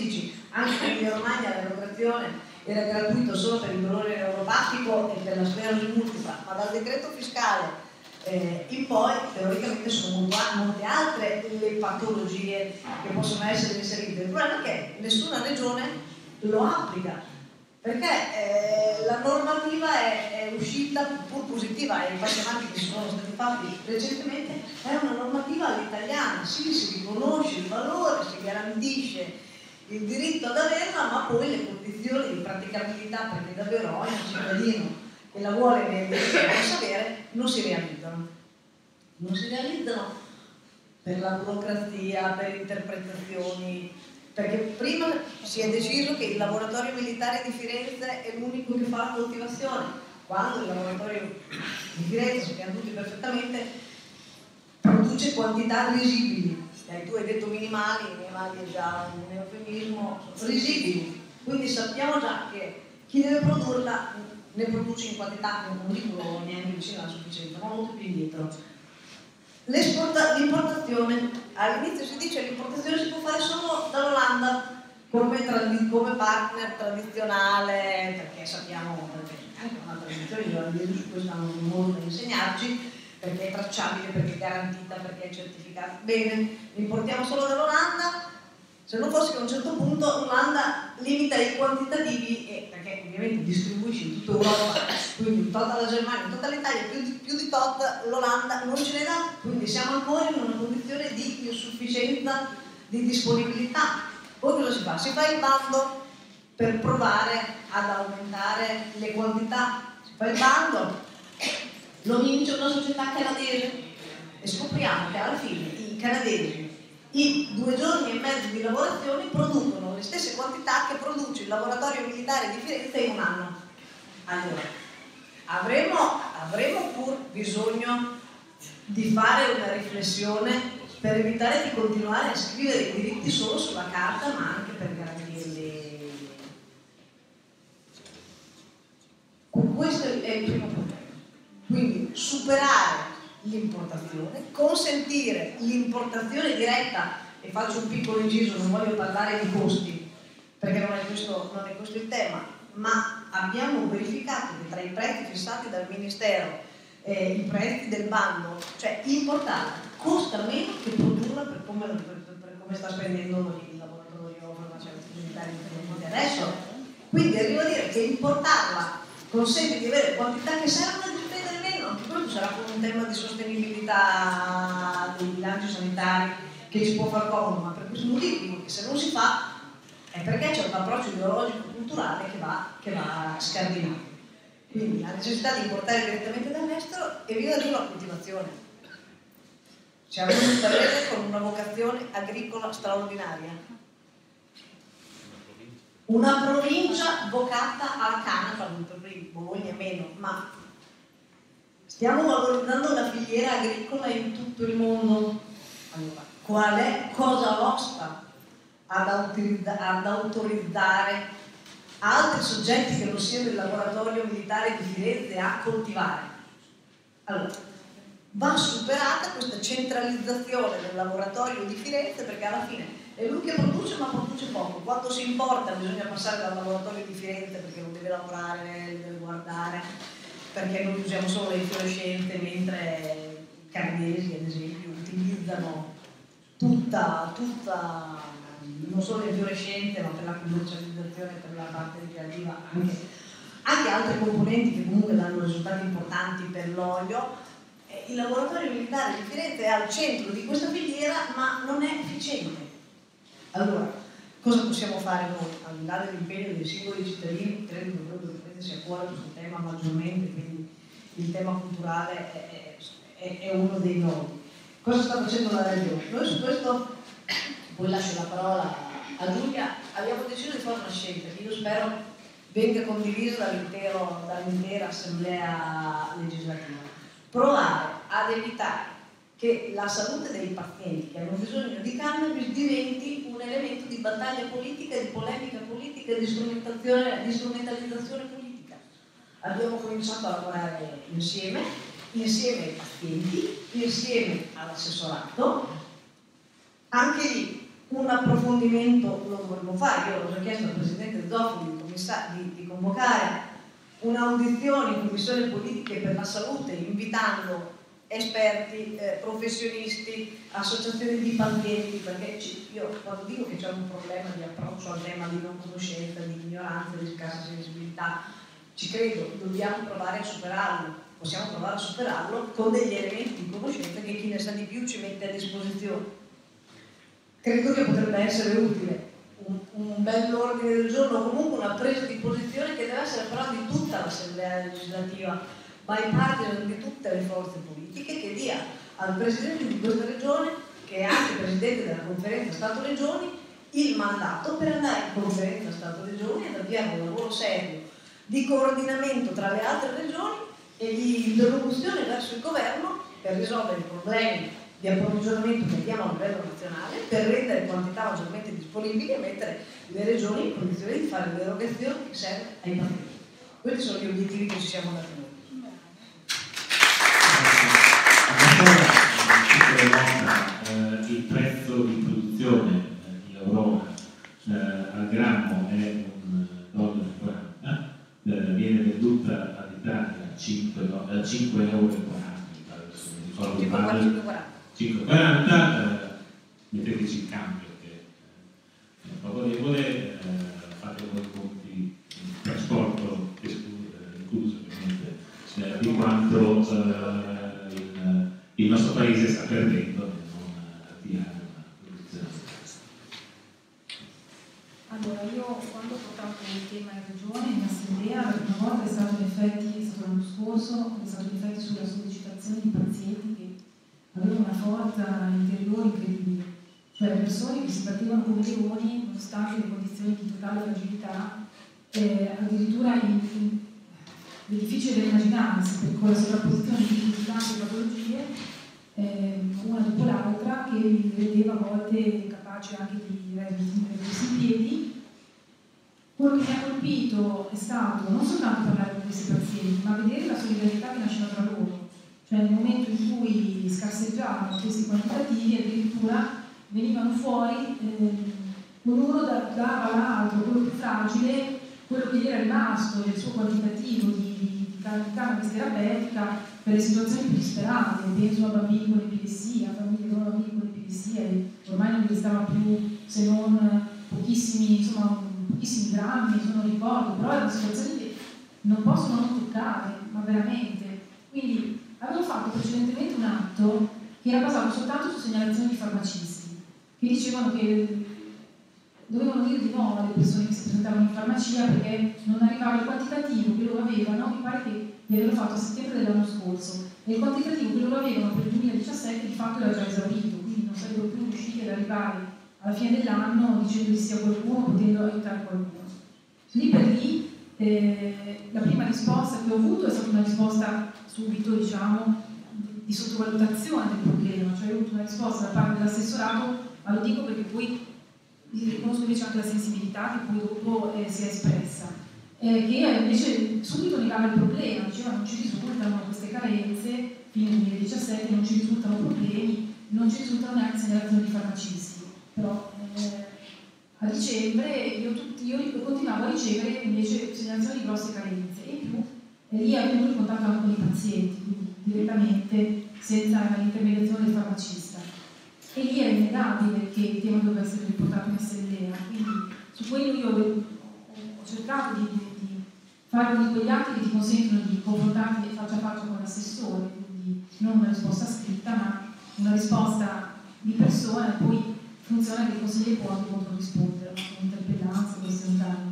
anche in Emilia Romagna l'erogazione era gratuito solo per il dolore neuropatico e per la sclerosi multipla, ma dal decreto fiscale eh, in poi teoricamente sono molte altre le patologie che possono essere inserite. Il problema è che nessuna regione lo applica, perché eh, la normativa è, è uscita pur positiva, e i passi avanti che sono stati fatti recentemente è una normativa all'italiana, sì, si riconosce il valore, si garantisce il diritto ad averla, ma poi le condizioni di praticabilità, perché davvero ogni cittadino che la vuole e sapere, non si realizzano. Non si realizzano per la burocrazia, per interpretazioni, perché prima si è deciso che il laboratorio militare di Firenze è l'unico che fa la coltivazione, quando il laboratorio di Firenze, sappiamo tutti perfettamente, produce quantità risibili. Eh, tu hai detto minimali, minimali è già un eufemismo, risibili, quindi sappiamo già che chi deve produrla ne produce in quantità, non dico neanche vicino alla sufficienza, ma molto più indietro. L'importazione, all'inizio si dice che l'importazione si può fare solo dall'Olanda come, come partner tradizionale, perché sappiamo, perché anche una tradizione di olandesi su questo hanno molto da insegnarci, perché è tracciabile, perché è garantita, perché è certificata. Bene, importiamo solo dall'Olanda, se non fosse che a un certo punto l'Olanda limita i quantitativi, e, perché ovviamente distribuisce in tutta Europa, quindi un tot alla Germania, un tot all'Italia, più di, più di tot l'Olanda non ce ne dà, quindi siamo ancora in una condizione di insufficienza di disponibilità. Poi cosa si fa? Si fa il bando per provare ad aumentare le quantità, si fa il bando, lo vince una società canadese e scopriamo che alla fine i canadesi in due giorni e mezzo di lavorazione producono le stesse quantità che produce il laboratorio militare di Firenze in un anno. Allora, avremo, avremo pur bisogno di fare una riflessione per evitare di continuare a scrivere i diritti solo sulla carta, ma anche per garantirli. Questo è il primo problema. Quindi superare l'importazione, consentire l'importazione diretta, e faccio un piccolo inciso, non voglio parlare di costi perché non è questo, non è questo il tema, ma abbiamo verificato che tra i prezzi fissati dal Ministero e i prezzi del bando, cioè importarla costa meno che produrla per come, per, per, per come sta spendendo il laboratorio farmaceutico militare di adesso. Quindi arrivo a dire che importarla consente di avere quantità che servono e di spendere meno. Anche questo sarà pure un tema di sostenibilità dei bilanci sanitari che ci può far comodo, ma per questo motivo dico che se non si fa è perché c'è un approccio ideologico culturale che va, che va scardinato. Quindi la necessità di importare direttamente dall'estero e viva di la coltivazione. Siamo un paese con una vocazione agricola straordinaria. Una provincia vocata alla canapa, Bologna meno, ma stiamo valorizzando la filiera agricola in tutto il mondo. Allora, qual è cosa vostra ad, autorizza, ad autorizzare altri soggetti che non siano il laboratorio militare di Firenze a coltivare? Allora, va superata questa centralizzazione del laboratorio di Firenze, perché alla fine è lui che produce, ma produce poco. Quando si importa bisogna passare dal laboratorio di Firenze perché non deve lavorare, deve guardare, perché noi usiamo solo le infiorescenze, mentre i canadesi ad esempio utilizzano tutta, tutta non solo le infiorescenze, ma per la commercializzazione, per la parte ricreativa, anche, anche altre componenti che comunque danno risultati importanti per l'olio. Il laboratorio militare di Firenze è al centro di questa filiera, ma non è efficiente. Allora, cosa possiamo fare noi? Al di là dell'impegno dei singoli cittadini, credo che proprio prendersi a cuore questo tema maggiormente, quindi il tema culturale è, è, è uno dei nodi. Cosa sta facendo la Regione? Noi su questo, poi lascio la parola a Giulia, abbiamo deciso di fare una scelta che io spero venga condivisa dall'intera dall assemblea legislativa. Provare ad evitare che la salute dei pazienti che hanno bisogno di cannabis diventi un elemento di battaglia politica, di polemica politica, di strumentazione, di strumentalizzazione politica. Abbiamo cominciato a lavorare insieme, insieme ai pazienti, insieme all'assessorato. Anche lì un approfondimento lo dovremmo fare. Io ho già chiesto al Presidente Zoffoli di, di, di convocare un'audizione in Commissione Politiche per la Salute, invitando esperti, eh, professionisti, associazioni di pazienti, perché io quando dico che c'è un problema di approccio al tema di non conoscenza, di ignoranza, di scarsa sensibilità, ci credo, dobbiamo provare a superarlo, possiamo provare a superarlo con degli elementi di conoscenza che chi ne sa di più ci mette a disposizione. Credo che potrebbe essere utile un, un bell'ordine del giorno, o comunque una presa di posizione che deve essere però di tutta l'Assemblea legislativa, bipartisan di tutte le forze politiche, che dia al Presidente di questa Regione, che è anche Presidente della Conferenza Stato-Regioni, il mandato per andare in Conferenza Stato-Regioni ed avviare un lavoro serio di coordinamento tra le altre regioni e di interlocuzione verso il governo per risolvere i problemi di approvvigionamento che abbiamo a livello nazionale, per rendere quantità maggiormente disponibili e mettere le regioni in condizione di fare l'erogazione che serve ai pazienti. Questi sono gli obiettivi che ci siamo dati noi. Eh, il prezzo di produzione in Europa eh, al grammo è un dollaro e quaranta, eh, viene venduta all'Italia a cinque euro e quaranta, cinque e quaranta, eh, metteteci il cambio che è poco debole, eh, fate voi i conti, il trasporto incluso ovviamente, eh, di quanto eh, il, il nostro paese sta perdendo nel non avviare una produzione. Allora, io quando ho portato il tema in regione, in assemblea, la prima volta è stato in effetti, è stato l'anno scorso, è stato in effetti sulla sollecitazione di pazienti che avevano una forza interiore incredibile, cioè persone che si battevano come leoni nonostante le condizioni di totale fragilità, eh, addirittura in, in, è difficile da immaginarsi, perché con la sovrapposizione di così tante patologie, eh, una dopo l'altra, che li rendeva a volte capaci anche di reggersi in piedi. Quello che mi ha colpito è stato non soltanto parlare con questi pazienti, ma vedere la solidarietà che nasceva tra loro. Cioè nel momento in cui scarseggiavano questi quantitativi, addirittura venivano fuori, eh, ognuno dava all'altro, quello più fragile, quello che gli era rimasto del suo quantitativo di, di, di cannabis terapeutica per le situazioni più disperate. Penso a bambini con epilessia, a famiglie con bambini con epilessia, e ormai non restava più se non pochissimi, insomma, pochissimi grammi, se non ricordo, però erano situazioni che non possono non toccare, ma veramente. Quindi avevo fatto precedentemente un atto che era basato soltanto su segnalazioni di farmacisti, che dicevano che dovevano dire di no alle persone che si presentavano in farmacia perché non arrivava il quantitativo che loro avevano, mi pare che li avevano fatto a settembre dell'anno scorso, e il quantitativo che loro avevano per il duemiladiciassette di fatto era già esaurito, quindi non sarebbero più riusciti ad arrivare alla fine dell'anno dicendo di sì a qualcuno, potendo aiutare qualcuno. Lì per lì eh, la prima risposta che ho avuto è stata una risposta subito, diciamo, di sottovalutazione del problema, cioè ho avuto una risposta da parte dell'assessorato, ma lo dico perché poi riconosco invece anche la sensibilità che poi dopo eh, si è espressa, eh, che invece subito negava il problema, diceva non ci risultano queste carenze, fino al duemiladiciassette non ci risultano problemi, non ci risultano neanche segnalazioni di farmacisti, però eh, a dicembre io, tutti, io continuavo a ricevere invece segnalazioni di grosse carenze, e in più eh, lì avevo il contatto anche con i pazienti, quindi direttamente senza l'intermediazione del farmacista. E lì è innegabile che il tema doveva essere riportato in assemblea, quindi su quello io ho cercato di, di, di fare uno di quegli atti che ti consentono di confrontarti faccia a faccia con l'assessore, quindi non una risposta scritta ma una risposta di persona, e poi funziona che il consigliere può anche controrispondere con interpellanza, questioni tali.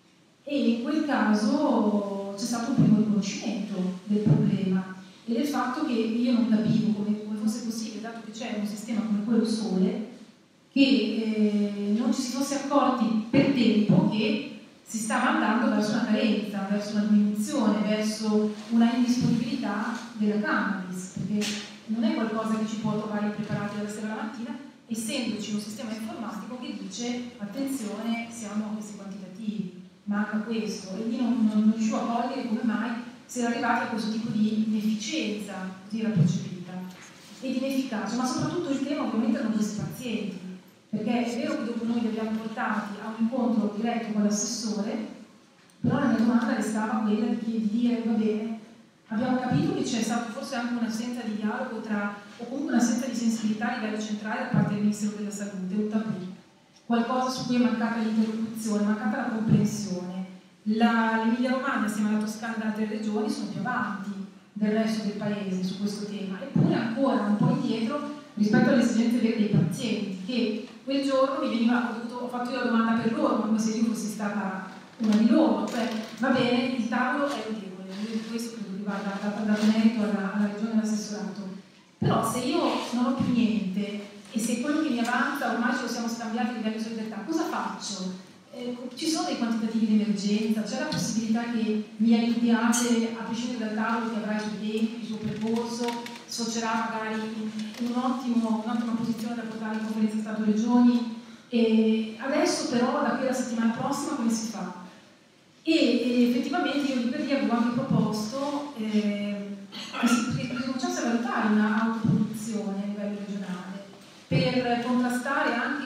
E in quel caso c'è stato un primo riconoscimento del problema e del fatto che io non capivo come, come fosse possibile, dato che c'è un sistema come quello Sole, che eh, non ci si fosse accorti per tempo che si stava andando verso una carenza, verso una diminuzione, verso una indisponibilità della cannabis, perché non è qualcosa che ci può trovare impreparati dalla sera alla mattina, essendoci un sistema informatico che dice attenzione, siamo a questi quantitativi, manca questo, e io non, non, non riuscivo a cogliere come mai si era arrivati a questo tipo di inefficienza, così era percepita, e di inefficacia, ma soprattutto il tema ovviamente erano questi pazienti, perché è vero che dopo noi li abbiamo portati a un incontro diretto con l'assessore, però la mia domanda restava quella di, di dire, va bene, abbiamo capito che c'è stata forse anche un'assenza di dialogo tra, o comunque un'assenza di sensibilità a livello centrale da parte del Ministero della Salute, un tabù, qualcosa su cui è mancata l'interlocuzione, è mancata la comprensione. L'Emilia Romagna, assieme alla Toscana e altre regioni, sono più avanti del resto del paese su questo tema, eppure ancora un po' indietro rispetto alle esigenze vere dei pazienti, che quel giorno mi veniva, ho, dovuto, ho fatto io la domanda per loro, ma come se io fossi stata una di loro, cioè va bene, il tavolo è notevole, io di questo credo che vada dato merito alla, alla regione e all'assessorato, però se io non ho più niente e se quello che mi avanza ormai ce lo siamo scambiati a livello di solidarietà, cosa faccio? Eh, ci sono dei quantitativi di emergenza, c'è la possibilità che mi aiutiate a prescindere dal tavolo che avrà i suoi tempi, il suo percorso, sfocerà magari in, in un ottimo, un'ottima posizione da portare in conferenza Stato-Regioni, e adesso però da qui alla settimana prossima come si fa? E, e effettivamente io lì per lì avevo anche proposto eh, che si cominciasse a valutare una autoproduzione a livello regionale per contrastare anche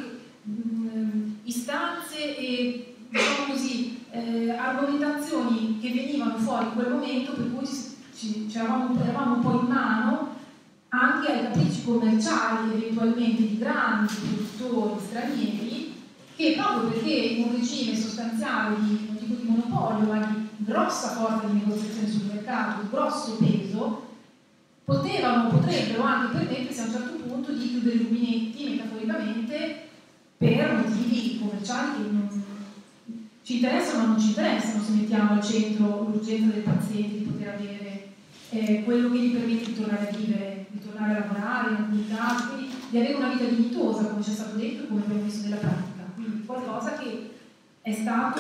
istanze e, diciamo così, eh, argomentazioni che venivano fuori in quel momento, per cui ci, ci, ci eravamo, eravamo un po' in mano anche ai capricci commerciali eventualmente di grandi produttori stranieri, che proprio perché in un regime sostanziale di, non dico di monopolio, ma di grossa forza di negoziazione sul mercato, di grosso peso, potevano, potrebbero anche permettersi a un certo punto di chiudere i rubinetti, metaforicamente, per motivi commerciali che non ci interessano ma non ci interessano, se mettiamo al centro l'urgenza del paziente di poter avere eh, quello che gli permette di tornare a vivere, di tornare a lavorare in alcuni casi, quindi di avere una vita dignitosa, come ci è stato detto e come abbiamo visto nella pratica. Quindi qualcosa che è stato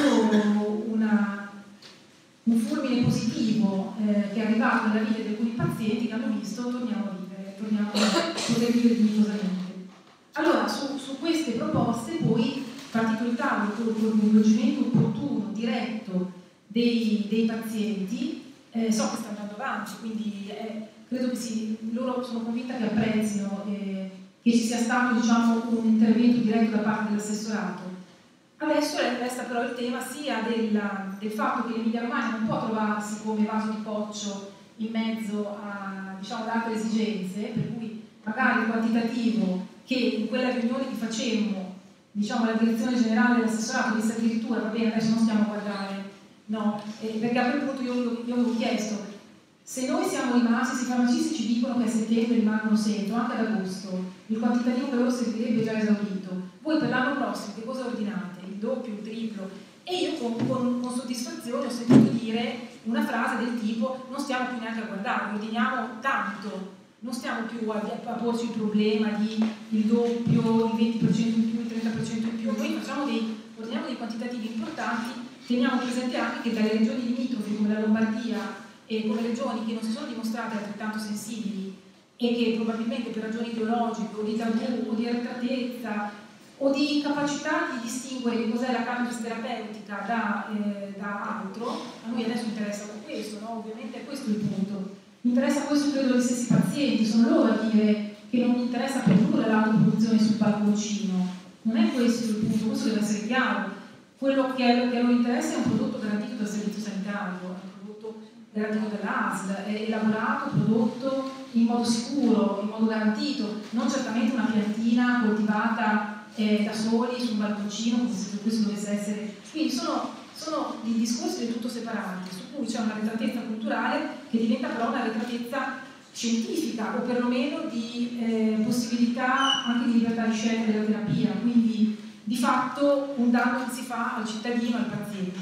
una, un fulmine positivo eh, che è arrivato nella vita di alcuni pazienti che hanno visto torniamo a vivere, torniamo a poter vivere dignitosamente. Allora, su, su queste proposte poi partito il tavolo con il coinvolgimento opportuno, diretto dei, dei pazienti, eh, so che sta andando avanti, quindi eh, credo che si, loro sono convinta che apprezzino eh, che ci sia stato, diciamo, un intervento diretto da parte dell'assessorato. Adesso resta però il tema sia della, del fatto che l'Emilia Romagna non può trovarsi come vaso di coccio in mezzo a, diciamo, ad altre esigenze, per cui magari il quantitativo che in quella riunione che facemmo, diciamo, la direzione generale dell'assessorato disse addirittura, va bene, adesso non stiamo a guardare, no, eh, perché a quel punto io, io avevo chiesto, se noi siamo rimasti, se i farmacisti ci dicono che a settembre rimangono sempre, anche ad agosto, il quantitativo che loro servirebbe è già esaurito, voi per l'anno prossimo che cosa ordinate? Il doppio, il triplo? E io con, con, con soddisfazione ho sentito dire una frase del tipo, non stiamo più neanche a guardare, ordiniamo tanto, non stiamo più a, a porci il problema di il doppio, il venti per cento in più, il trenta per cento in più. Noi facciamo dei, ordiniamo dei quantitativi importanti, teniamo presente anche che dalle regioni limitrofe come la Lombardia e come regioni che non si sono dimostrate altrettanto sensibili e che probabilmente per ragioni ideologiche o di tabù o di arretratezza o di capacità di distinguere che cos'è la cannabis terapeutica da, eh, da altro, a noi adesso interessa questo, no? Ovviamente è questo il punto. Mi interessa questo, credo, agli stessi pazienti, sono loro a dire che non mi interessa per nulla l'autoproduzione sul palconcino. Non è questo il punto, questo deve essere chiaro. Quello che a loro interessa è un prodotto garantito dal servizio sanitario, è un prodotto garantito dall'A S L, è elaborato, prodotto in modo sicuro, in modo garantito, non certamente una piantina coltivata eh, da soli su un balconcino, come se questo dovesse essere. Quindi sono sono dei discorsi del tutto separati, su cui c'è una arretratezza culturale che diventa però una arretratezza scientifica o perlomeno di eh, possibilità anche di libertà di scelta della terapia, quindi di fatto un danno che si fa al cittadino, al paziente.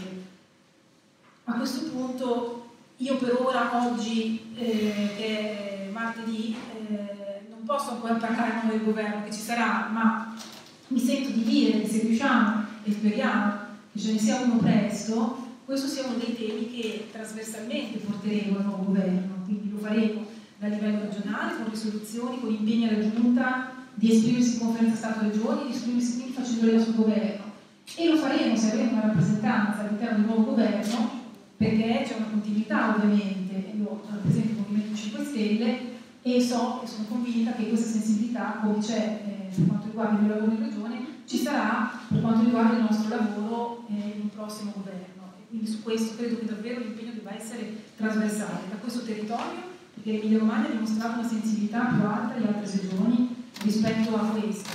A questo punto io per ora, oggi, eh, che è martedì, eh, non posso ancora parlare a nome del governo che ci sarà, ma mi sento di dire che se riusciamo e speriamo che ce ne sia uno presto, questo sia uno dei temi che trasversalmente porteremo al nuovo governo, quindi lo faremo a livello regionale con risoluzioni, con impegni alla Giunta di esprimersi in conferenza Stato-Regioni e di esprimersi quindi facendo leva sul governo, e lo faremo se avremo una rappresentanza all'interno del nuovo governo, perché c'è una continuità ovviamente. Io rappresento il Movimento cinque Stelle e so e sono convinta che questa sensibilità, come c'è eh, per quanto riguarda il mio lavoro in regione, ci sarà per quanto riguarda il nostro lavoro eh, in un prossimo governo. E quindi su questo credo che davvero l'impegno debba essere trasversale da questo territorio, perché l'Emilia Romagna ha dimostrato una sensibilità più alta di altre regioni rispetto a questo.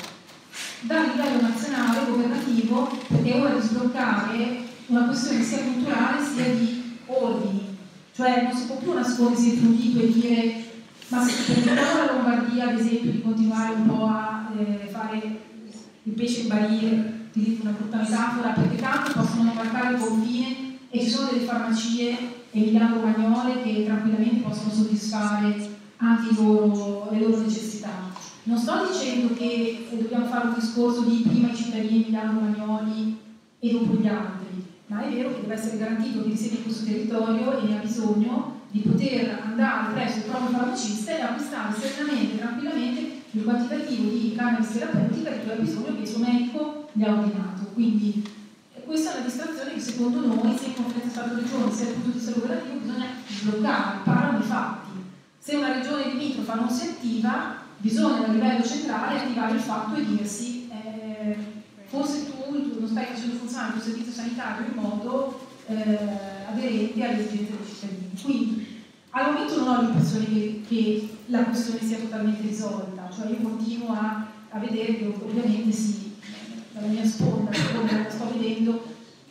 Dal livello nazionale, governativo, perché è ora di sbloccare una questione sia culturale sia di ordini, cioè non si può più nascondersi dietro un dito e dire ma se permettiamo alla Lombardia ad esempio di continuare un po' a eh, fare il pesce in barile, utilizzo una brutta metafora, perché tanti possono non marcare il confine e ci sono delle farmacie emiliano-romagnole che tranquillamente possono soddisfare anche i loro, le loro necessità. Non sto dicendo che dobbiamo fare un discorso di prima i cittadini emiliano-romagnoli e dopo gli altri, ma è vero che deve essere garantito che risiede in questo territorio e ne ha bisogno di poter andare presso il proprio farmacista e acquistare serenamente, tranquillamente il quantitativo di cannabis terapeutica di cui ha bisogno che il suo medico gli ha ordinato. Quindi questa è una distrazione che secondo noi, sia in conferenza Stato-Regione sia dal punto di vista governativo, bisogna sbloccare, parlano di fatti. Se una regione limitrofa non si attiva, bisogna a livello centrale attivare il fatto e dirsi eh, forse tu, tu non stai facendo funzionare il tuo servizio sanitario in modo eh, aderente alle esigenze dei cittadini. Quindi al momento non ho l'impressione che, che la questione sia totalmente risolta, cioè io continuo a, a vedere che ovviamente si, dalla mia sponda, come lo sto vedendo,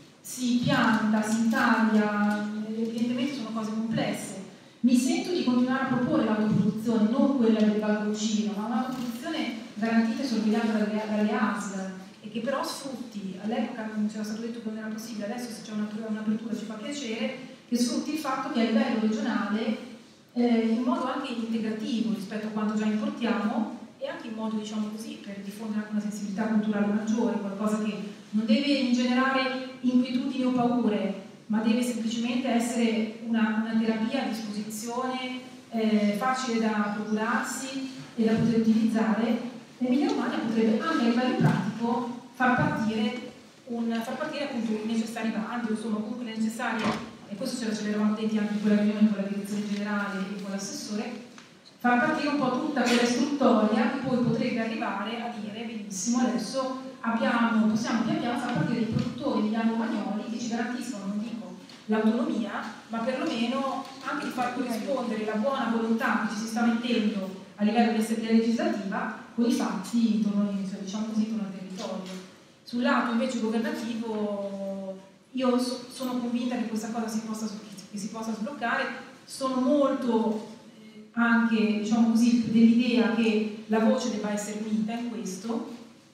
si pianta, si intaglia, evidentemente sono cose complesse. Mi sento di continuare a proporre l'autoproduzione, non quella del balconcino, ma un'autoproduzione garantita e sorvegliata dalle, dalle A S L e che però sfrutti, all'epoca non c'era stato detto che non era possibile, adesso se c'è un'apertura ci fa piacere, che sfrutti il fatto che a livello regionale, eh, in modo anche integrativo rispetto a quanto già importiamo, e anche in modo, diciamo così, per diffondere anche una sensibilità culturale maggiore, qualcosa che non deve ingenerare inquietudini o paure, ma deve semplicemente essere una, una terapia a disposizione, eh, facile da procurarsi e da poter utilizzare. L'Emilia Romagna potrebbe anche a livello pratico far partire, un, far partire appunto i necessari bandi, insomma comunque le necessarie, e questo ce l'eravamo detti anche in quella riunione con la direzione generale e con l'assessore, far partire un po' tutta quella istruttoria che poi potrebbe arrivare a dire benissimo adesso abbiamo, possiamo pian piano far partire i produttori emiliano-romagnoli che ci garantiscono, non dico l'autonomia, ma perlomeno anche di far corrispondere la buona volontà che ci si sta mettendo a livello di assemblea legislativa con i fatti intorno, cioè, diciamo così, intorno al territorio. Sul lato invece governativo io so, sono convinta che questa cosa si possa, che si possa sbloccare, sono molto eh, anche, diciamo così, dell'idea che la voce debba essere unita in questo,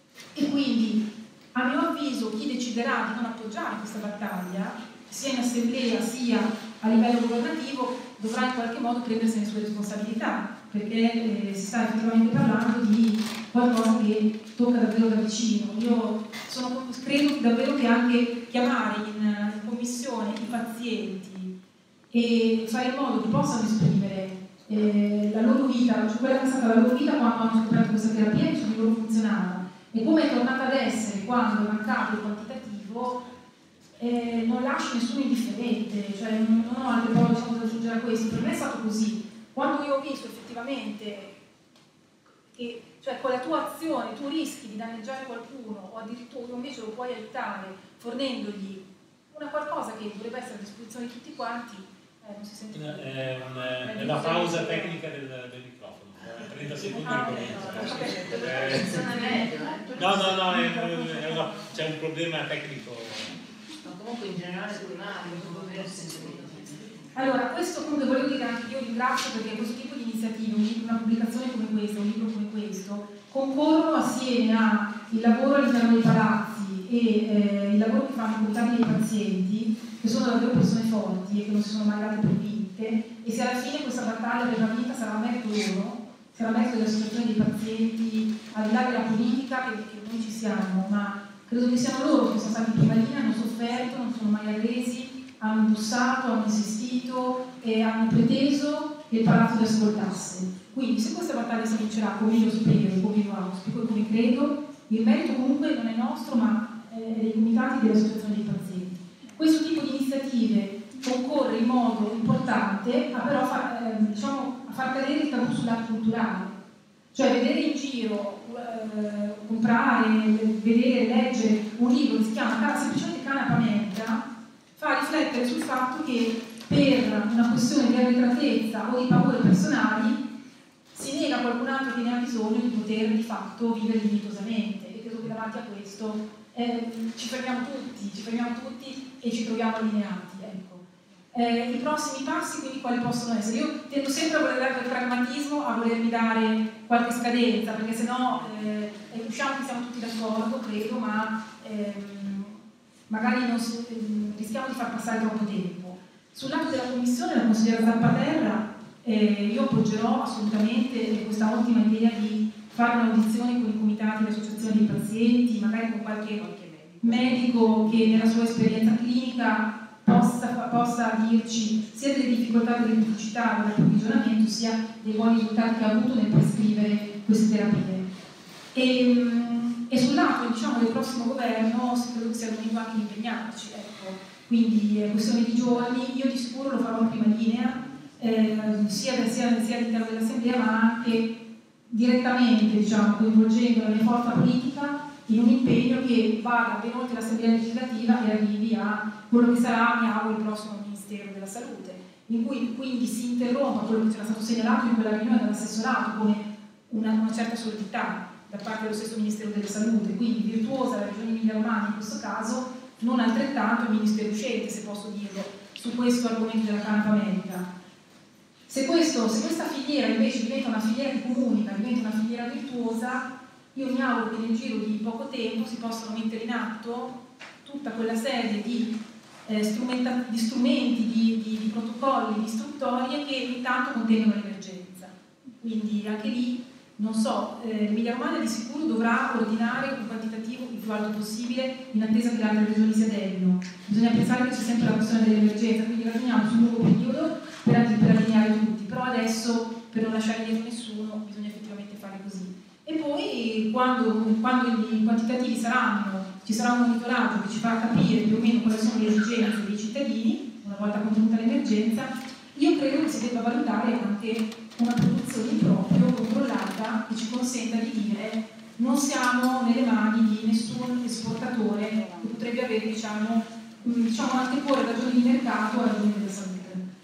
e quindi a mio avviso chi deciderà di non appoggiare questa battaglia sia in assemblea sia a livello governativo dovrà in qualche modo prendersi le sue responsabilità, perché eh, si sta effettivamente parlando di qualcosa che tocca davvero da vicino. Io sono, credo davvero che anche chiamare in, in commissione i pazienti e fare in modo che possano esprimere eh, la loro vita, cioè quella che è stata la loro vita quando hanno scoperto questa terapia e su di loro funzionava, e come è tornata ad essere quando è mancato il quantitativo, eh, non lascio nessuno indifferente, cioè non, non ho altre parole diciamo, da aggiungere a questo. Per me è stato così. Quando io ho visto effettivamente che cioè, con la tua azione tu rischi di danneggiare qualcuno o addirittura invece lo puoi aiutare fornendogli una qualcosa che dovrebbe essere a disposizione di tutti quanti, eh, non si sente più. È, un, è la pausa tecnica del, del microfono. trenta secondi ah, eh, no no no è, è una, c'è un problema tecnico, ma comunque in generale primario non può avere senso. Allora questo comunque volevo dire anche io ringrazio perché questo tipo di iniziative, una pubblicazione come questa, un libro come questo concorrono assieme al lavoro all'interno dei palazzi e eh, il lavoro che fanno i comitati dei pazienti, che sono davvero persone forti e che non si sono mai date per vinte, e se alla fine questa battaglia verrà vinta sarà merito loro, sarà merito dell'associazione dei pazienti, al di là della politica che, che noi ci siamo, ma credo che siano loro che sono stati in prima linea, hanno sofferto, non sono mai arresi, hanno bussato, hanno insistito e hanno preteso che il palazzo li ascoltasse. Quindi se questa battaglia si vincerà, come io spero, come io auspico, come credo, il merito comunque non è nostro ma è dei comitati e dell'associazione dei pazienti. Questo tipo di iniziative concorre in modo importante a però far, eh, diciamo, a far cadere il tabù sul lato culturale, Cioè vedere in giro, eh, comprare, vedere, leggere un libro che si chiama semplicemente Canapa Menta fa riflettere sul fatto che per una questione di arretratezza o di paure personali si nega a qualcun altro che ne ha bisogno di poter di fatto vivere dignitosamente, e credo che davanti a questo eh, ci fermiamo tutti, ci fermiamo tutti e ci troviamo allineati. Ecco. Eh, I prossimi passi quindi quali possono essere? Io tendo sempre a voler dare del pragmatismo, a volermi dare qualche scadenza, perché sennò eh, riusciamo che siamo tutti d'accordo, credo, ma ehm, magari non si, ehm, rischiamo di far passare troppo tempo. Sul lato della Commissione, la consigliera Zappaterra, eh, io appoggerò assolutamente questa ottima idea di fare un'audizione con i comitati e le associazioni dei pazienti, magari con qualche medico che nella sua esperienza clinica possa, possa dirci sia delle difficoltà delle criticità dell'approvvigionamento, sia dei buoni risultati che ha avuto nel prescrivere queste terapie. E, e sul lato, diciamo, del prossimo governo credo che sia il momento anche di impegnarci, ecco. Quindi è questione di giorni, io di sicuro lo farò in prima linea, eh, sia, sia, sia all'interno dell'Assemblea ma anche direttamente, diciamo, coinvolgendo la mia forza politica in un impegno che vada ben oltre l'Assemblea legislativa e arrivi a quello che sarà, mi auguro, il prossimo Ministero della Salute, in cui quindi si interrompa quello che c'era stato segnalato in quella riunione dall'assessorato come una, una certa solidità da parte dello stesso Ministero della Salute, quindi virtuosa la Regione Emilia-Romagna in questo caso, non altrettanto il Ministero uscente, se posso dirlo, su questo argomento della Canapa Medica. Se, questo, se questa filiera invece diventa una filiera che comunica, diventa una filiera virtuosa, io mi auguro che nel giro di poco tempo si possano mettere in atto tutta quella serie di, eh, di strumenti, di, di, di protocolli, di istruttorie che intanto contengono l'emergenza. Quindi anche lì, non so, eh, Emilia-Romagna di sicuro dovrà ordinare un quantitativo il più alto possibile in attesa che le altre regioni si adeguino. Bisogna pensare che c'è sempre la questione dell'emergenza, quindi ragioniamo sul lungo periodo per, per allineare tutti, però adesso per non lasciare dietro nessuno bisogna effettivamente fare così. E poi quando, quando i quantitativi saranno, ci sarà un monitoraggio che ci farà capire più o meno quali sono le esigenze dei cittadini, una volta contenuta l'emergenza, io credo che si debba valutare anche una produzione in proprio controllata che ci consenta di dire non siamo nelle mani di nessun esportatore che potrebbe avere, diciamo, diciamo anche fuori ragioni di mercato a ragioni della salute.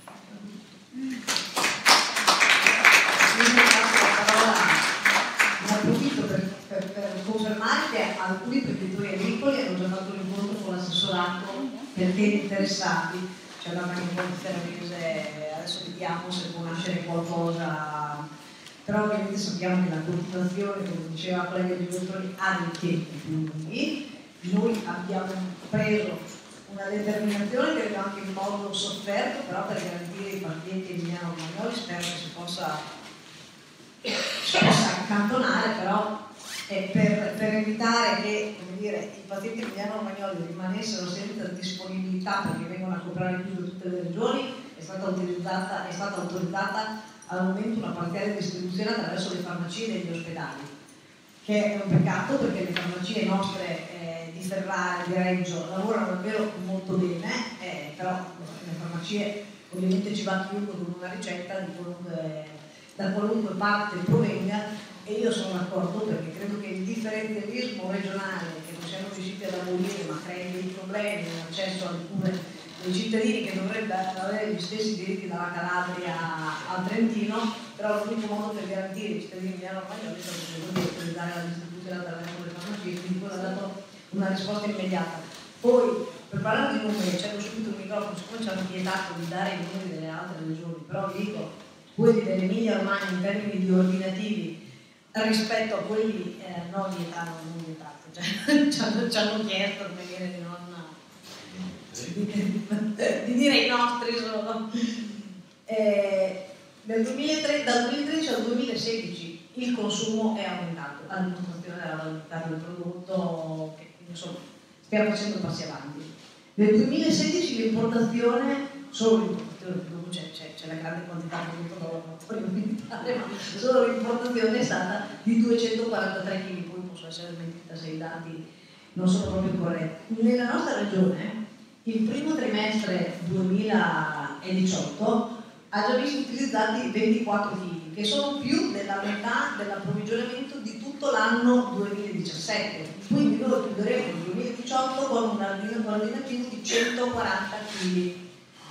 Approfitto per, per, per confermare che alcuni produttori agricoli hanno già fatto un incontro con l'assessorato per temi interessati, c'è una manifestazione che adesso vediamo se può nascere qualcosa, però ovviamente sappiamo che la coltivazione, come diceva la collega di Giorgioni, ha dei tempi più lunghi. Noi abbiamo preso una determinazione, credo anche in modo sofferto, però per garantire i pazienti emiliano-romagnoli, spero che si possa si possa accantonare, però eh, per, per evitare che, come dire, i pazienti emiliano-romagnoli rimanessero senza disponibilità perché vengono a comprare più da tutte le regioni, è stata autorizzata, è stata autorizzata al momento una parziale distribuzione attraverso le farmacie degli ospedali, che è un peccato perché le farmacie nostre eh, di Ferrara, di Reggio lavorano davvero molto bene, eh, però le farmacie ovviamente ci va chiunque con una ricetta di qualunque da qualunque parte provenga, e io sono d'accordo perché credo che il differenzialismo regionale che non siamo riusciti ad abolire ma crea dei problemi nell'accesso alle cure dei cittadini che dovrebbero avere gli stessi diritti dalla Calabria al Trentino, però l'unico modo per garantire i cittadini emiliano-romagnoli è stato quello di autorizzare la distribuzione attraverso le farmacie, quindi quello ha dato una risposta immediata. Poi, per parlare di numeri, c'è subito un microfono, siccome ci hanno vietato di dare i numeri delle altre regioni, però vi dico quelli dell'Emilia-Romagna in termini di ordinativi rispetto a quelli eh, non vietati, non vietati, cioè, ci, hanno, ci hanno chiesto come dire di non di, di dire i nostri solo. Eh, nel duemilatredici, dal duemilatredici al duemilasedici il consumo è aumentato, a dimostrazione della validità del prodotto che insomma stiamo facendo passi avanti. Nel duemilasedici l'importazione, solo l'importazione, dopo c'è, c'è, c'è la grande quantità di prodotto alimentare, ma solo l'importazione è stata di duecentoquarantatré chili, poi possono essere smentita se i dati non sono proprio corretti. Nella nostra regione il primo trimestre duemiladiciotto ha già visto utilizzati ventiquattro chili, anni, che sono più della metà dell'approvvigionamento di tutto l'anno duemiladiciassette. Quindi noi chiuderemo il duemiladiciotto con un ordinativo di centoquaranta chili.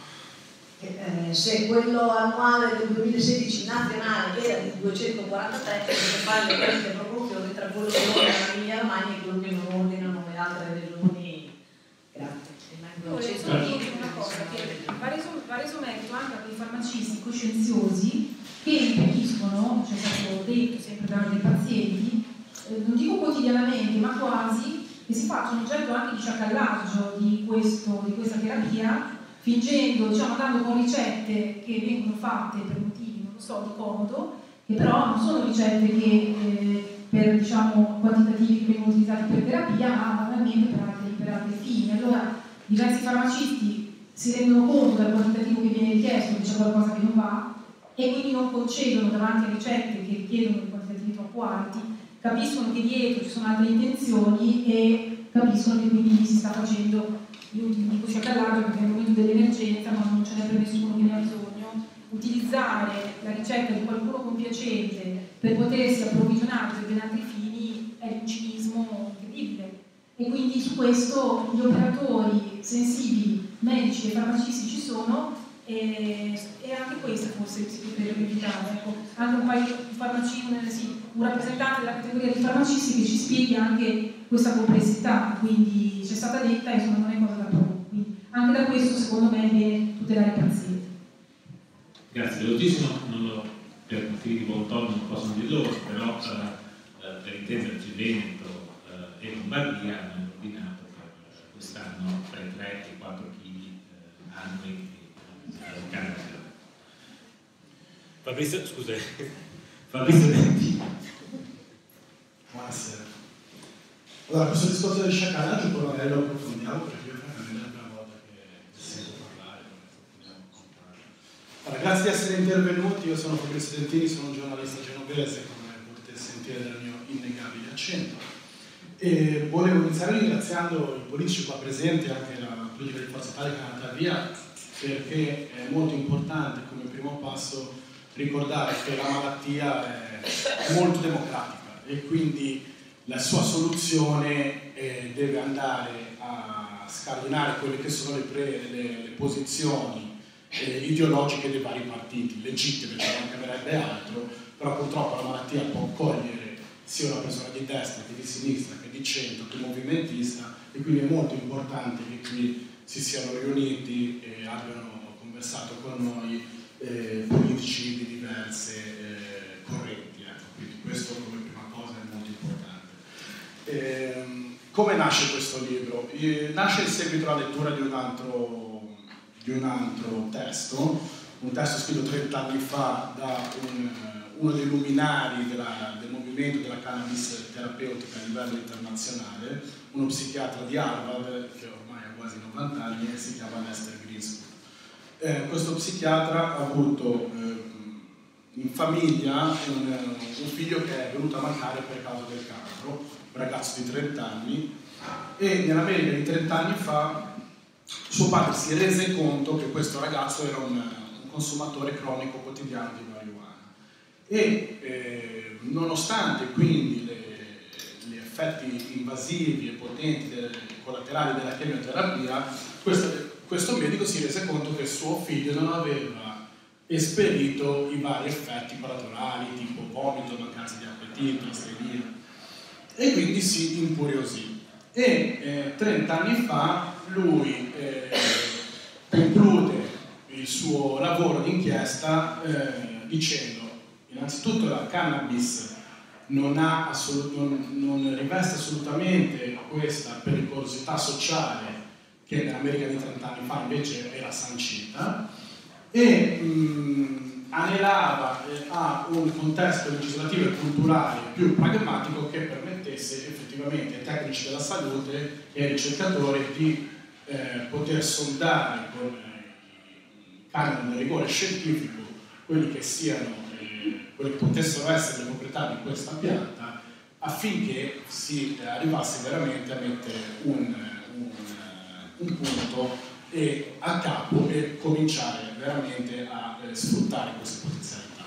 Eh, se quello annuale del duemilasedici nazionale era di duecentoquarantatré, si fa le queste proporzioni tra quello che ordina l'Emilia Romagna e quello che non ordinano le altre regioni. Grazie. Vorrei solo dire una cosa, che va reso, va reso merito anche a quei farmacisti coscienziosi che impediscono, cioè è stato detto sempre da dei pazienti, eh, non dico quotidianamente, ma quasi, che si facciano oggetto anche di sciacallaggio di, questo, di questa terapia, fingendo, diciamo, andando con ricette che vengono fatte per motivi, non lo so, di comodo, che però non sono ricette che eh, per, diciamo, quantitativi che vengono utilizzati per terapia, ma banalmente per altri, per altri fini. Allora, diversi farmacisti si rendono conto del quantitativo che viene richiesto, che c'è qualcosa che non va, e quindi non concedono davanti a ricette che richiedono dei quantitativi troppo alti, capiscono che dietro ci sono altre intenzioni e capiscono che quindi si sta facendo, io dico sciacallaggio perché è il momento dell'emergenza, ma non ce n'è per nessuno che ne ha bisogno, utilizzare la ricetta di qualcuno compiacente per potersi approvvigionare per ben altri fini è un cinismo incredibile. E quindi su questo gli operatori sensibili, medici e farmacisti ci sono, e, e anche questo forse si potrebbe evitare. Ecco, anche un paio di farmaci, sì, un rappresentante della categoria di farmacisti che ci spieghi anche questa complessità, quindi c'è stata detta, insomma non è cosa da poco. Quindi anche da questo secondo me è bene tutelare i pazienti. Grazie, velocissimo, non lo, per motivi di buon tono non possono dir loro, però eh, per intenderci Veneto e Lombardia hanno ordinato per quest'anno tra i tre e i quattro chili eh, annui di cannabis. Fabrizio, scusa. Fabrizio Denti. Buonasera. Allora, questo discorso del sciacallaggio poi magari lo approfondiamo, perché io francamente è la prima volta che sento parlare. Allora, grazie di essere intervenuti, io sono Fabrizio Dentini, sono un giornalista genovese, come potete sentire dal mio innegabile accento. E volevo iniziare ringraziando i politici qua presenti, anche la politica di Forza Italia che è andata via, perché è molto importante come primo passo ricordare che la malattia è molto democratica e quindi la sua soluzione eh, deve andare a scardinare quelle che sono le, pre, le, le posizioni eh, ideologiche dei vari partiti, legittime, ci mancherebbe altro, però purtroppo la malattia può cogliere sia una persona di destra che di sinistra, che di centro, che movimentista, e quindi è molto importante che qui si siano riuniti e abbiano conversato con noi eh, politici di diverse eh, correnti. Ecco. Quindi questo come prima cosa è molto importante. E, come nasce questo libro? E, nasce in seguito alla lettura di un altro, di un altro testo, un testo scritto trenta anni fa da un, uno dei luminari della, del movimento della cannabis terapeutica a livello internazionale, uno psichiatra di Harvard che ormai ha quasi novanta anni e si chiama Lester Greenspoon. Eh, questo psichiatra ha avuto eh, in famiglia un, un figlio che è venuto a mancare per causa del cancro, un ragazzo di trenta anni, e nell'America di trenta anni fa suo padre si rese conto che questo ragazzo era un, un consumatore cronico quotidiano di marijuana e eh, nonostante quindi gli effetti invasivi e potenti delle, collaterali della chemioterapia, questo, questo medico si rese conto che suo figlio non aveva esperito i vari effetti collaterali tipo vomito, mancanza di appetito, astenia, e quindi si incuriosì. E eh, trenta anni fa lui eh, conclude il suo lavoro d'inchiesta eh, dicendo: innanzitutto la cannabis non, ha assolut- non, non riveste assolutamente questa pericolosità sociale che nell'America di trenta anni fa invece era sancita, e mh, anelava eh, a un contesto legislativo e culturale più pragmatico che permettesse effettivamente ai tecnici della salute e ai ricercatori di eh, poter sondare con il canone del rigore scientifico quelli che siano, eh, quelli che potessero essere le proprietà di questa pianta, affinché si eh, arrivasse veramente a mettere un, un, un punto e a capo e cominciare veramente a eh, sfruttare queste potenzialità.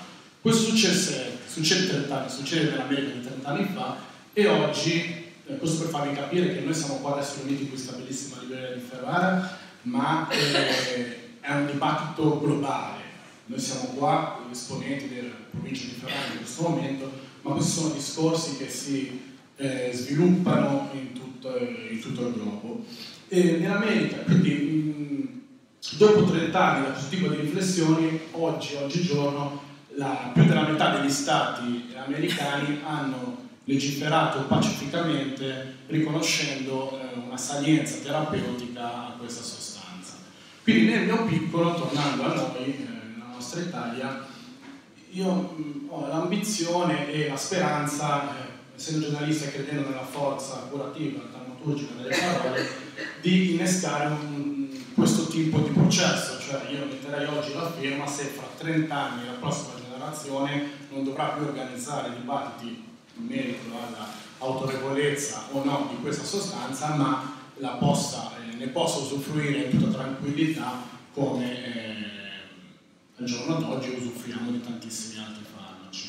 Questo successe, succede, trenta anni, succede nell'America di trent'anni fa e oggi, eh, questo per farvi capire che noi siamo qua adesso riuniti in questa bellissima libreria di Ferrara, ma eh, è un dibattito globale. Noi siamo qua, esponenti della provincia di Ferrara in questo momento, ma questi sono discorsi che si eh, sviluppano in tutto, in tutto il globo. E nell'America, quindi mh, dopo trenta anni da questo tipo di riflessioni, oggi, oggigiorno, la, più della metà degli stati americani hanno legiferato pacificamente riconoscendo eh, una salienza terapeutica a questa sostanza. Quindi nel mio piccolo, tornando a noi, eh, nella nostra Italia, io mh, ho l'ambizione e la speranza, eh, essendo giornalista e credendo nella forza curativa, drammaturgica delle parole, di innescare un, questo tipo di processo. Cioè io metterei oggi la firma se fra trenta anni la prossima generazione non dovrà più organizzare dibattiti in merito all'autorevolezza o no di questa sostanza, ma la possa, eh, ne possa usufruire in tutta tranquillità come eh, al giorno d'oggi usufruiamo di tantissimi altri farmaci.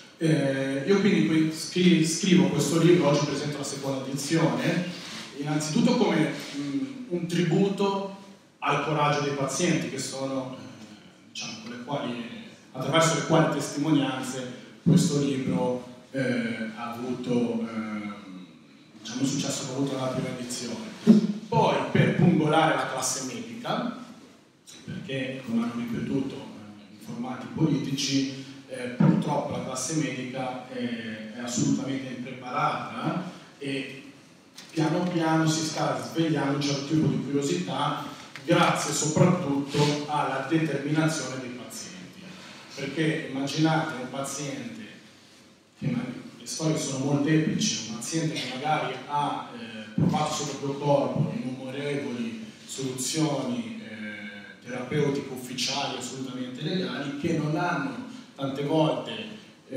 Eh, io quindi scri scrivo questo libro, oggi presento la seconda edizione, innanzitutto come mh, un tributo al coraggio dei pazienti, che sono, eh, diciamo, con le quali, attraverso le quali testimonianze questo libro eh, ha avuto eh, diciamo, un successo che ha avuto nella prima edizione. Poi per pungolare la classe medica, perché come hanno ripetuto eh, i formati politici, eh, purtroppo la classe medica è, è assolutamente impreparata e piano piano si sta svegliando un certo tipo di curiosità, grazie soprattutto alla determinazione dei pazienti. Perché immaginate un paziente, che le storie sono molteplici, un paziente che magari ha eh, provato sul proprio corpo innumerevoli soluzioni eh, terapeutiche ufficiali assolutamente legali, che non hanno tante volte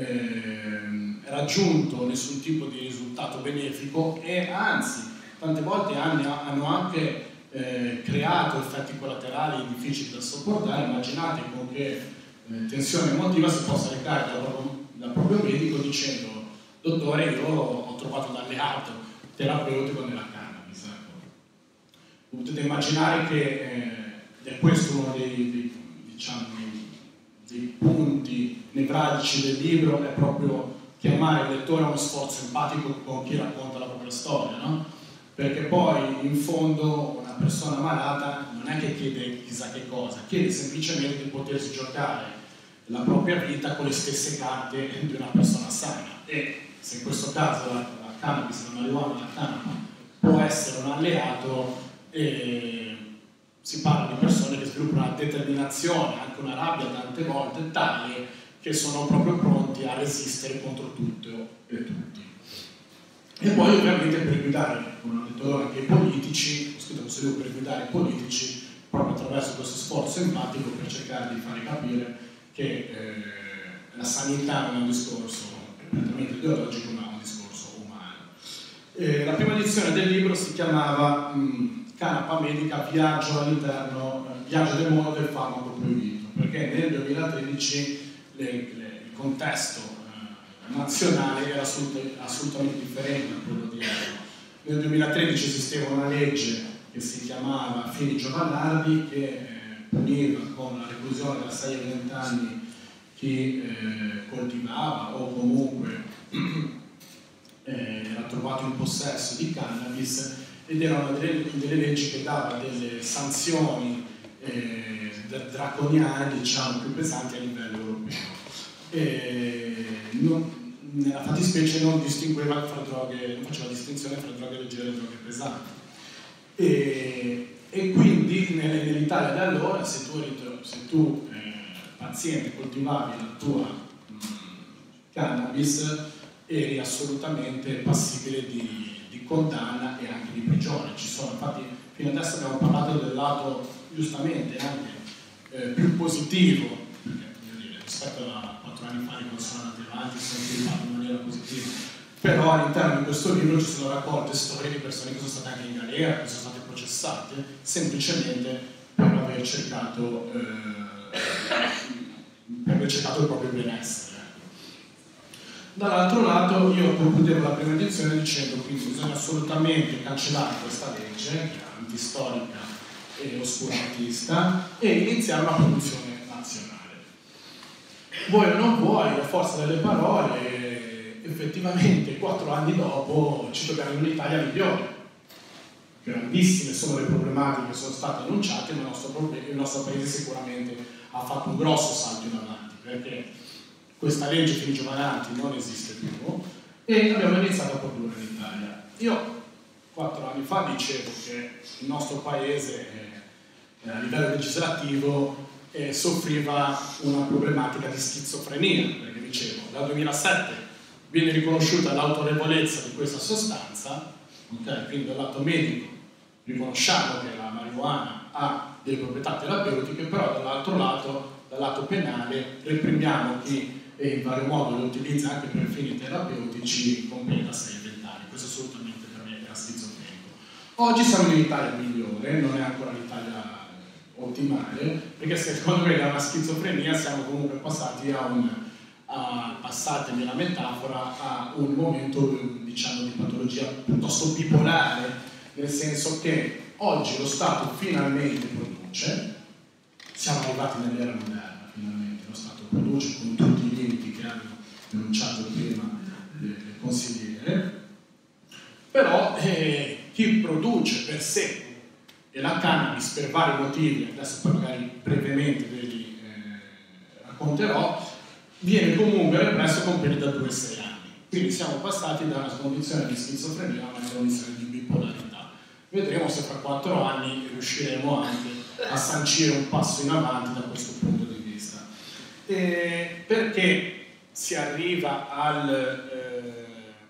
eh, raggiunto nessun tipo di risultato benefico e anzi tante volte hanno, hanno anche eh, creato effetti collaterali difficili da sopportare. Immaginate con che eh, tensione emotiva si possa recare dal proprio, dal proprio medico dicendo: dottore, io ho trovato un alleato terapeutico nella cannabis. Ecco. Potete immaginare che eh, è questo uno dei, dei, diciamo, dei punti nevralgici del libro, è proprio chiamare il lettore a uno sforzo empatico con chi racconta la propria storia, no? Perché poi in fondo una persona malata non è che chiede chissà che cosa, chiede semplicemente di potersi giocare la propria vita con le stesse carte di una persona sana, e se in questo caso la, la cannabis, la marijuana, la canapa può essere un alleato, e si parla di persone che sviluppano una determinazione, anche una rabbia tante volte tale che sono proprio pronti a resistere contro tutto e tutti. E poi ovviamente per guidare, come ho detto anche i politici, ho scritto questo libro per guidare i politici proprio attraverso questo sforzo empatico, per cercare di fare capire che eh, la sanità non è un discorso completamente ideologico, ma è un discorso umano. Eh, la prima edizione del libro si chiamava mh, Canapa Medica, viaggio all'interno, eh, viaggio del mondo del farmaco proibito, perché nel duemilatredici le, le, il contesto eh, nazionale era assolut assolutamente differente da quello di oggi. Nel duemilatredici esisteva una legge che si chiamava Fini Giovanardi, che eh, puniva con la reclusione da sei a venti anni chi eh, coltivava o comunque eh, era trovato in possesso di cannabis, ed erano delle, delle leggi che davano delle sanzioni eh, draconiane, diciamo, più pesanti a livello europeo. E non, nella fattispecie non distingueva fra droghe, non faceva distinzione fra droghe leggere e droghe pesanti. E, e quindi nell'Italia di allora, se tu, se tu eh, paziente coltivavi la tua mh, cannabis, eri assolutamente passibile di, di condanna e anche di prigione. Ci sono, infatti, fino adesso abbiamo parlato del lato giustamente anche eh, più positivo, perché, dire, rispetto a quattro anni fa, quando sono andati avanti, sono sviluppati in maniera positiva. Però all'interno di questo libro ci sono raccolte storie di persone che sono state anche in galera, che sono state processate semplicemente per aver cercato, eh, per aver aver cercato il proprio benessere. Dall'altro lato io concludevo la prima edizione dicendo quindi bisogna assolutamente cancellare questa legge, che è antistorica e oscurantista, e iniziare una produzione nazionale. Vuoi o non vuoi, la forza delle parole, effettivamente quattro anni dopo ci troviamo in un'Italia migliore. Grandissime sono le problematiche che sono state annunciate, ma il nostro, il nostro paese sicuramente ha fatto un grosso salto in avanti, perché questa legge Fini Giovanardi non esiste più e abbiamo iniziato a produrre in Italia. Io quattro anni fa dicevo che il nostro paese eh, a livello legislativo eh, soffriva una problematica di schizofrenia, perché dicevo, dal duemilasette viene riconosciuta l'autorevolezza di questa sostanza, okay? Quindi dal lato medico riconosciamo che la marijuana ha delle proprietà terapeutiche, però dall'altro lato, dal lato penale, reprimiamo chi e in vario modo lo utilizza anche per fini terapeutici con pene da sei a venti anni. Questo assolutamente per me era schizofrenico. Oggi siamo in un'Italia migliore, non è ancora l'Italia ottimale, perché secondo me da una schizofrenia siamo comunque passati a un, a, passatemi la metafora, a un momento diciamo di patologia piuttosto bipolare, nel senso che oggi lo Stato finalmente produce, siamo arrivati nell'era moderna, finalmente lo Stato produce con tutti i limiti che hanno denunciato prima le, le consigliere, però eh, chi produce per sé e la cannabis per vari motivi, adesso poi magari brevemente ve li eh, racconterò, viene comunque represso con pene da due a sei anni. Quindi siamo passati da una condizione di schizofrenia a una condizione di bipolarità. Vedremo se fra quattro anni riusciremo anche a sancire un passo in avanti da questo punto di vista. Eh, perché si arriva al... Eh,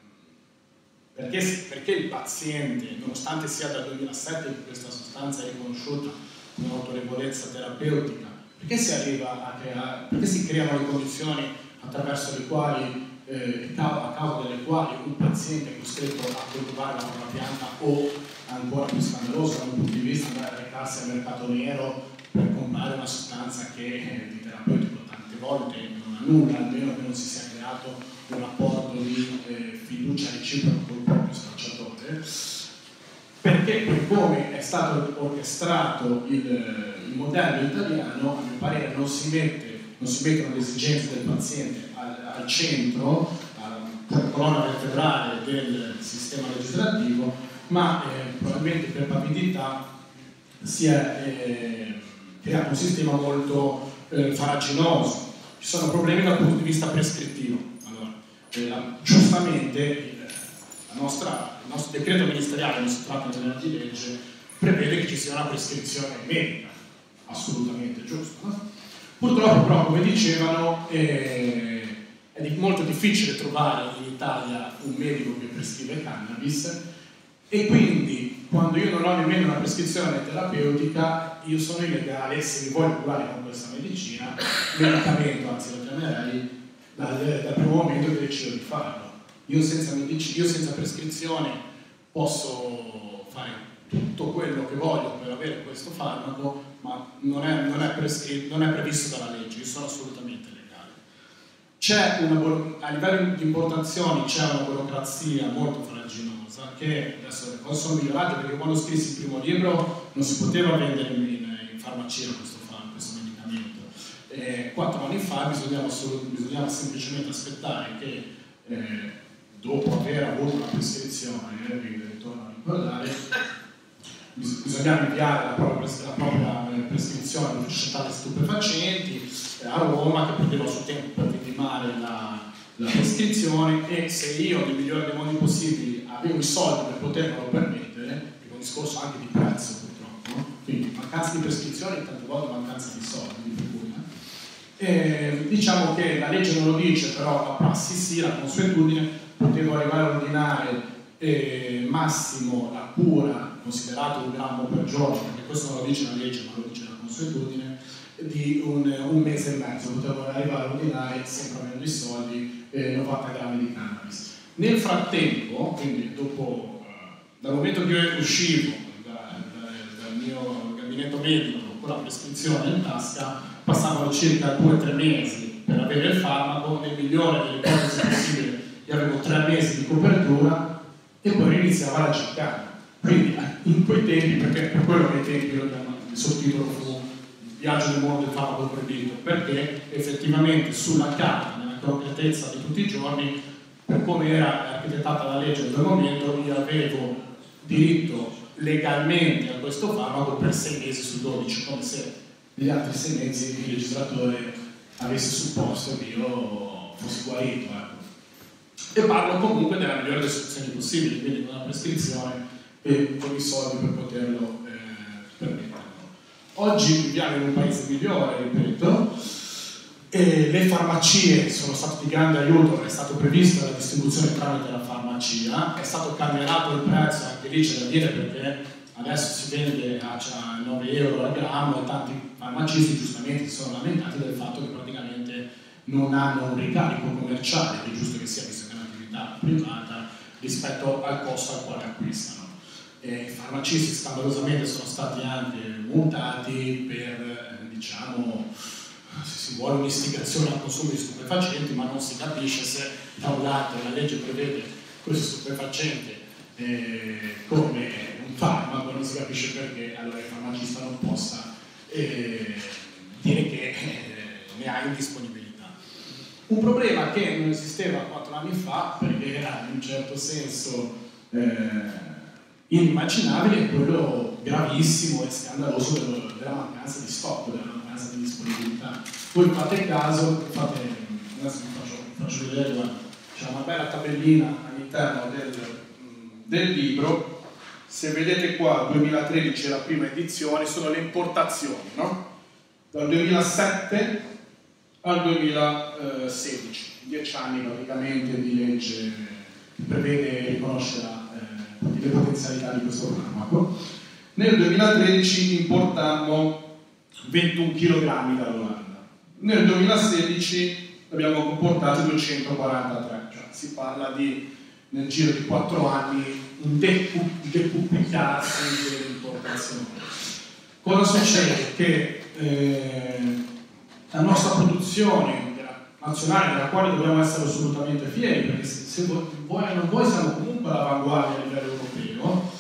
perché, perché il paziente, nonostante sia dal duemilasette che questa sostanza è riconosciuta come autorevolezza terapeutica, perché si arriva a creare, perché si creano le condizioni attraverso le quali, eh, a causa delle quali un paziente è costretto a coltivare la propria pianta o, ancora più scandaloso da un punto di vista, andare a recarsi al mercato nero per comprare una sostanza che eh, di terapeutico tante volte non ha nulla, almeno che non si sia creato un rapporto di eh, fiducia reciproca con il proprio spacciatore, perché poi come è stato orchestrato il, il modello italiano, a mio parere non si, mette, non si mettono le esigenze del paziente al, al centro, alla colonna vertebrale del sistema legislativo, ma eh, probabilmente per pavidità si è eh, creato un sistema molto eh, farraginoso. Ci sono problemi dal punto di vista prescrittivo. Allora, eh, la, giustamente il, la nostra, il nostro decreto ministeriale, non si tratta di legge, prevede che ci sia una prescrizione medica, assolutamente giusto. No? Purtroppo però, come dicevano, eh, è di, molto difficile trovare in Italia un medico che prescrive cannabis, e quindi quando io non ho nemmeno una prescrizione terapeutica io sono illegale se mi voglio curare con questa medicina, medicamento, anzi lo chiamerei, dal, dal primo momento che decido di farlo. Io senza, io senza prescrizione posso fare tutto quello che voglio per avere questo farmaco, ma non è, non è, prescritto, non è previsto dalla legge, io sono assolutamente legale. C'è una, a livello di importazioni c'è una burocrazia molto farraginosa, che adesso le cose sono migliorate, perché quando scrissi il primo libro non si poteva vendere in, in, in farmacia questo, questo medicamento. Eh, quattro anni fa bisognava, solo, bisognava semplicemente aspettare che eh, dopo aver avuto una prescrizione, eh, vi ritorno a ricordare, bis bisognava inviare la propria, la propria prescrizione all'ufficio statale stupefacenti eh, a Roma, che prendeva il suo tempo per vidimare la, la prescrizione, e se io nel migliore dei modi possibili avevo i soldi per potermelo permettere, perché è un discorso anche di prezzo purtroppo, no? Quindi mancanza di prescrizione, tante volte mancanza di soldi, per cui, eh. E, diciamo che la legge non lo dice, però la prassi sì, la consuetudine, potevo arrivare a ordinare eh, massimo la cura, considerato un grammo per giorno, perché questo non lo dice la legge ma lo dice la consuetudine, di un, un mese e mezzo, potevo arrivare a ordinare, sempre avendo i soldi, eh, novanta grammi di cannabis. Nel frattempo, quindi dopo, uh, dal momento che io uscivo da, da, dal mio gabinetto medico con la prescrizione in tasca, passavano circa due o tre mesi per avere il farmaco, nel migliore delle ipotesi possibili io avevo tre mesi di copertura e poi iniziava la gincana. Quindi in quei tempi, perché per quello che ai tempi il sottotitolo fu Il viaggio nel mondo del farmaco proibito, perché effettivamente sulla carta, nella concretezza di tutti i giorni, per come era architettata la legge in quel momento, io avevo diritto legalmente a questo farmaco per sei mesi su dodici, come se negli altri sei mesi il legislatore avesse supposto che io fossi guarito. Ecco. E parlo comunque della migliore delle soluzioni possibili, quindi con la prescrizione e con i soldi per poterlo eh, permettere. Oggi viviamo in un paese migliore, ripeto, e le farmacie sono state di grande aiuto, è stato previsto la distribuzione tramite la farmacia, è stato calmierato il prezzo, anche lì c'è da dire perché adesso si vende a nove euro al grammo e tanti farmacisti giustamente si sono lamentati del fatto che praticamente non hanno un ricarico commerciale, che è giusto che sia, visto che è un'attività privata, rispetto al costo al quale acquistano. E i farmacisti scandalosamente sono stati anche multati per, eh, diciamo, se si vuole un'istigazione al consumo di stupefacenti, ma non si capisce se da un lato la legge prevede questo stupefacente eh, come un farmaco, non si capisce perché allora il farmacista non possa eh, dire che eh, ne ha in disponibilità. Un problema che non esisteva quattro anni fa, perché era in un certo senso eh, inimmaginabile, è quello gravissimo e scandaloso dello, della mancanza di stock, della mancanza di disponibilità. Voi fate caso, fate, adesso vi faccio, vi faccio vedere, guarda, c'è una bella tabellina all'interno del, del libro. Se vedete qua, duemilatredici è la prima edizione, sono le importazioni, no? Dal duemilasette al duemilasedici, dieci anni praticamente di legge che prevede e riconosce la le potenzialità di questo farmaco. Nel duemilatredici importammo ventuno chilogrammi dall'Olanda, nel duemilasedici abbiamo comportato duecentoquarantatré, cioè si parla di, nel giro di quattro anni, un decuplicarsi delle importazioni. Cosa succede? Che eh, la nostra produzione nazionale, della quale dobbiamo essere assolutamente fieri, perché se, se voi, voi, noi siamo comunque all'avanguardia a livello europeo,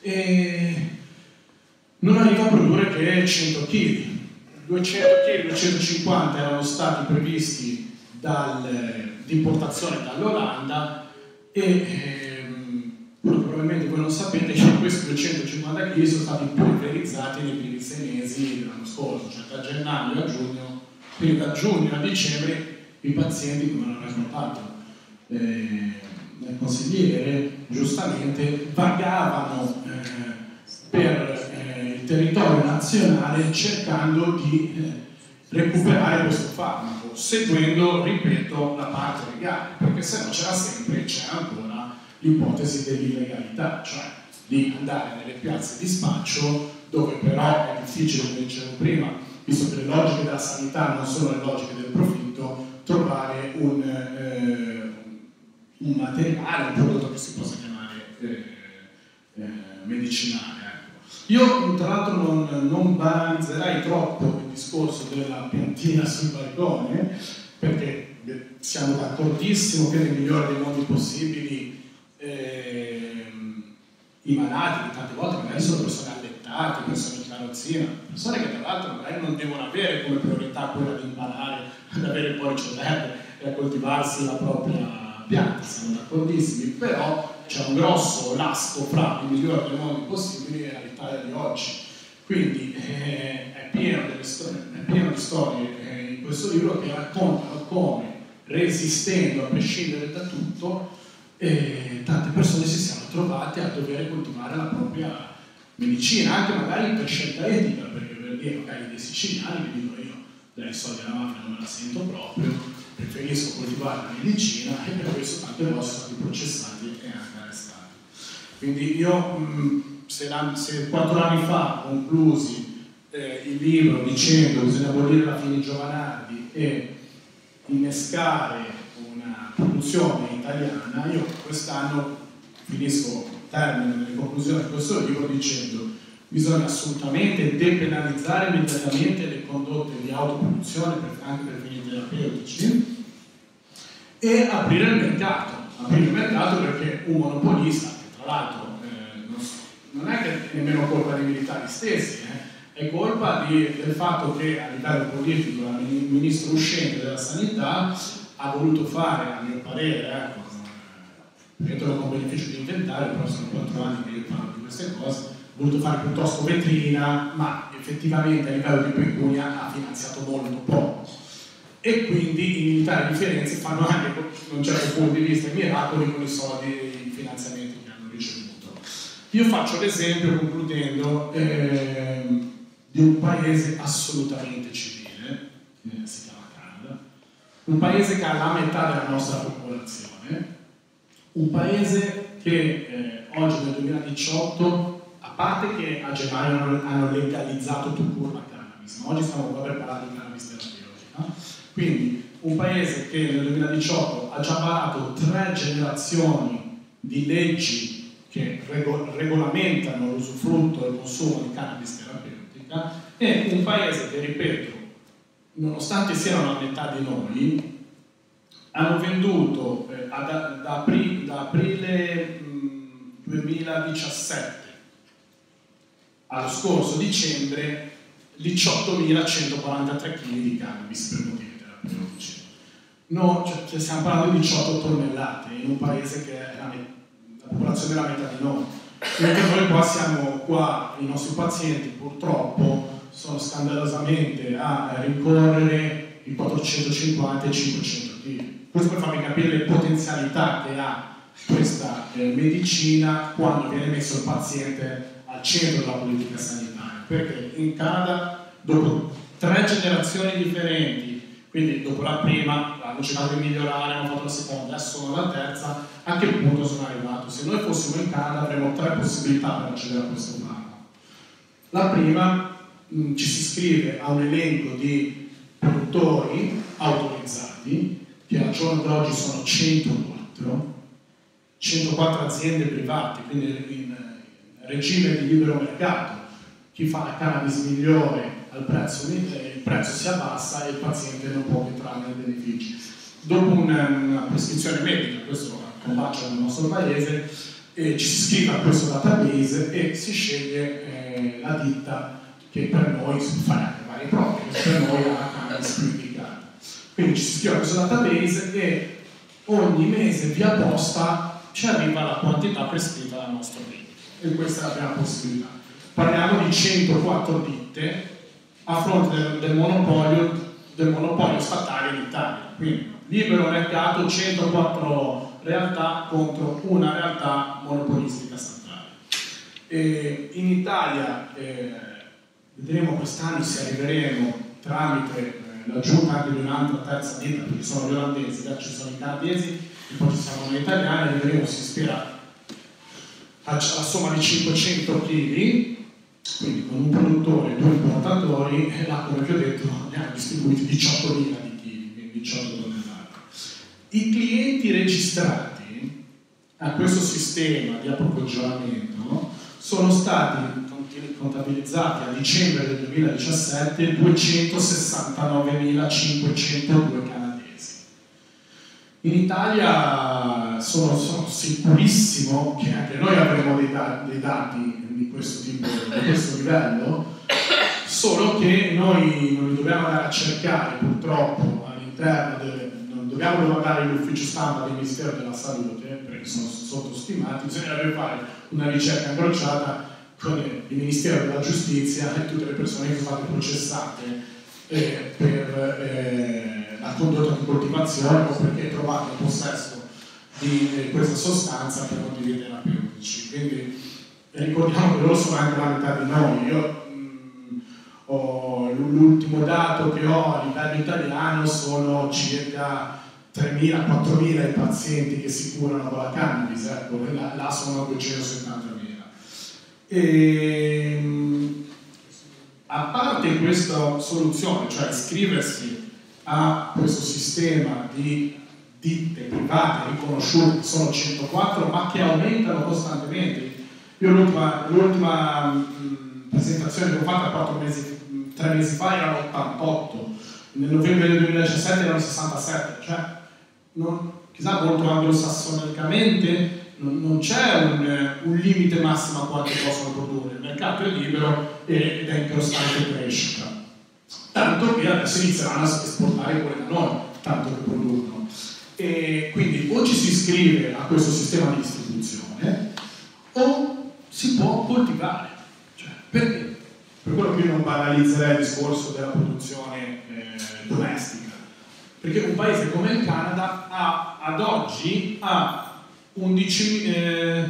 e non arriva a produrre che cento chili. duecento chili, duecentocinquanta erano stati previsti dal, di importazione dall'Olanda e ehm, probabilmente voi non sapete che questi duecentocinquanta chili sono stati pulverizzati nei primi sei mesi dell'anno scorso, cioè da gennaio a giugno, quindi da giugno a dicembre i pazienti, come hanno raccontato eh, nel consigliere, giustamente vagavano eh, per eh, il territorio nazionale cercando di eh, recuperare questo farmaco, seguendo, ripeto, la parte legale, perché se no c'era sempre, c'è ancora l'ipotesi dell'illegalità, cioè di andare nelle piazze di spaccio, dove però è difficile, come dicevo prima, visto che le logiche della sanità non sono le logiche del profitto, trovare un, eh, un materiale, un prodotto che si possa chiamare eh, eh, medicinale. Ecco. Io tra l'altro non, non banalizzerei troppo il discorso della piantina sul balcone, perché siamo d'accordissimo che nel migliore dei modi possibili eh, i malati, tante volte magari sono persone allettate, persone in carrozzina, persone che tra l'altro magari non devono avere come priorità quella di imparare ad avere il pollice verde e a coltivarsi la propria pianta, siamo d'accordissimi, però c'è un grosso lasco fra il migliore dei modi possibili e l'Italia di oggi. Quindi eh, è, pieno delle storie, è pieno di storie eh, in questo libro che raccontano come, resistendo a prescindere da tutto, eh, tante persone si siano trovate a dover coltivare la propria medicina, anche magari per scelta etica, perché per dire, magari dei siciliani, vi dico io, dai soldi alla mafia non me la sento proprio, preferisco coltivare la medicina e per questo tante volte sono stati processati e anche arrestati. Quindi io, mh, se, la, se quattro anni fa conclusi eh, il libro dicendo che bisogna abolire la fine Giovanardi e innescare una produzione italiana, io quest'anno finisco, termino le conclusioni di questo libro dicendo bisogna assolutamente depenalizzare immediatamente le condotte di autoproduzione anche per fini terapeutici e aprire il mercato. Aprire il mercato perché un monopolista, che tra l'altro eh, non, so, non è che è nemmeno colpa dei militari stessi, eh, è colpa di, del fatto che a livello politico il ministro uscente della sanità ha voluto fare, a mio parere, ecco, metterlo con beneficio di inventario, però sono quattro anni che io parlo di queste cose, ha voluto fare piuttosto vetrina, ma effettivamente a livello di pecunia ha finanziato molto poco. E quindi i militari di Firenze fanno anche, da un certo punto di vista, i miracoli con i soldi e i finanziamenti che hanno ricevuto. Io faccio l'esempio, concludendo, eh, di un paese assolutamente civile, eh, si chiama Canada, un paese che ha la metà della nostra popolazione, un paese che eh, oggi nel duemiladiciotto, a parte che a gennaio hanno, hanno legalizzato tutto la cannabis, ma oggi stiamo qua per parlare di cannabis terapeutica, quindi un paese che nel duemiladiciotto ha già varato tre generazioni di leggi che rego regolamentano l'usufrutto e il consumo di cannabis terapeutica, e un paese che, ripeto, nonostante siano a metà di noi, hanno venduto eh, ad, da, apri, da aprile mh, duemiladiciassette allo scorso dicembre diciottomilacentoquarantatré chili di cannabis per motivi terapeutici. No, cioè, stiamo parlando di diciotto tonnellate in un paese che è la, la popolazione è la metà di noi. Mentre noi qua siamo qua, i nostri pazienti purtroppo sono scandalosamente a rincorrere i quattrocentocinquanta e i cinquecento chili. Questo per farvi capire le potenzialità che ha questa eh, medicina quando viene messo il paziente al centro della politica sanitaria. Perché in Canada, dopo tre generazioni differenti, quindi dopo la prima, hanno cercato di migliorare, hanno fatto la seconda, adesso sono la terza, a che punto sono arrivato? Se noi fossimo in Canada avremmo tre possibilità per accedere a questo farmaco. La prima, mh, ci si iscrive a un elenco di produttori autorizzati, che al giorno d'oggi sono centoquattro, centoquattro aziende private, quindi in regime di libero mercato. Chi fa la cannabis migliore al prezzo, il prezzo si abbassa e il paziente non può trarne i benefici. Dopo una, una prescrizione medica, questo combacia nel nostro paese, eh, ci si iscrive a questo database e si sceglie eh, la ditta che per noi si fa anche vari prove, che per noi ha la cannabis più indicata. Quindi ci si iscrive a questo database e ogni mese via posta ci arriva la quantità prescritta dal nostro medico. E questa è la prima possibilità. Parliamo di centoquattro ditte a fronte del, del, monopolio, del monopolio statale in Italia. Quindi libero mercato, centoquattro realtà contro una realtà monopolistica statale. E in Italia, eh, vedremo quest'anno se arriveremo tramite eh, l'aggiunta anche di un'altra terza ditta, perché sono gli olandesi, ci sono i canadesi e poi ci siamo noi italiani, vedremo si ispira alla somma di cinquecento chili, quindi con un produttore e due importatori, e là, come vi ho detto, ne hanno distribuiti diciottomila di chili, quindi diciotto tonnellate. I clienti registrati a questo sistema di approvvigionamento sono stati contabilizzati a dicembre del duemiladiciassette duecentosessantanovemilacinquecentodue canadesi. In Italia sono, sono sicurissimo che anche noi avremo dei, da dei dati di questo tipo, di questo livello, solo che noi non li dobbiamo andare a cercare purtroppo all'interno delle, non dobbiamo guardare l'ufficio stampa del Ministero della Salute perché sono sottostimati, bisognerebbe fare una ricerca incrociata con il Ministero della Giustizia e tutte le persone che sono state processate eh, per eh, la condotta di coltivazione o perché trovate in possesso di eh, questa sostanza per motivi terapeutici. Quindi eh, ricordiamo che loro sono anche la metà di noi. Io l'ultimo dato che ho a livello italiano sono circa tremila quattromila i pazienti che si curano con la cannabis, ecco, là, là sono duecentosettantamila. E, a parte questa soluzione, cioè iscriversi a questo sistema di ditte private riconosciute, sono centoquattro, ma che aumentano costantemente. Io l'ultima presentazione che ho fatto quattro mesi, tre mesi fa erano ottantotto, nel novembre del duemiladiciassette erano sessantasette, cioè non, chissà, molto anglosassonicamente non, non c'è un, un limite massimo a quanto possono produrre, il mercato è libero ed è in costante crescita, tanto che adesso inizieranno a esportare pure da noi, tanto che producono. E quindi o ci si iscrive a questo sistema di distribuzione o si può coltivare, cioè, perché? Per quello che io non banalizzerei il discorso della produzione eh, domestica, perché un paese come il Canada ha, ad oggi ha eh,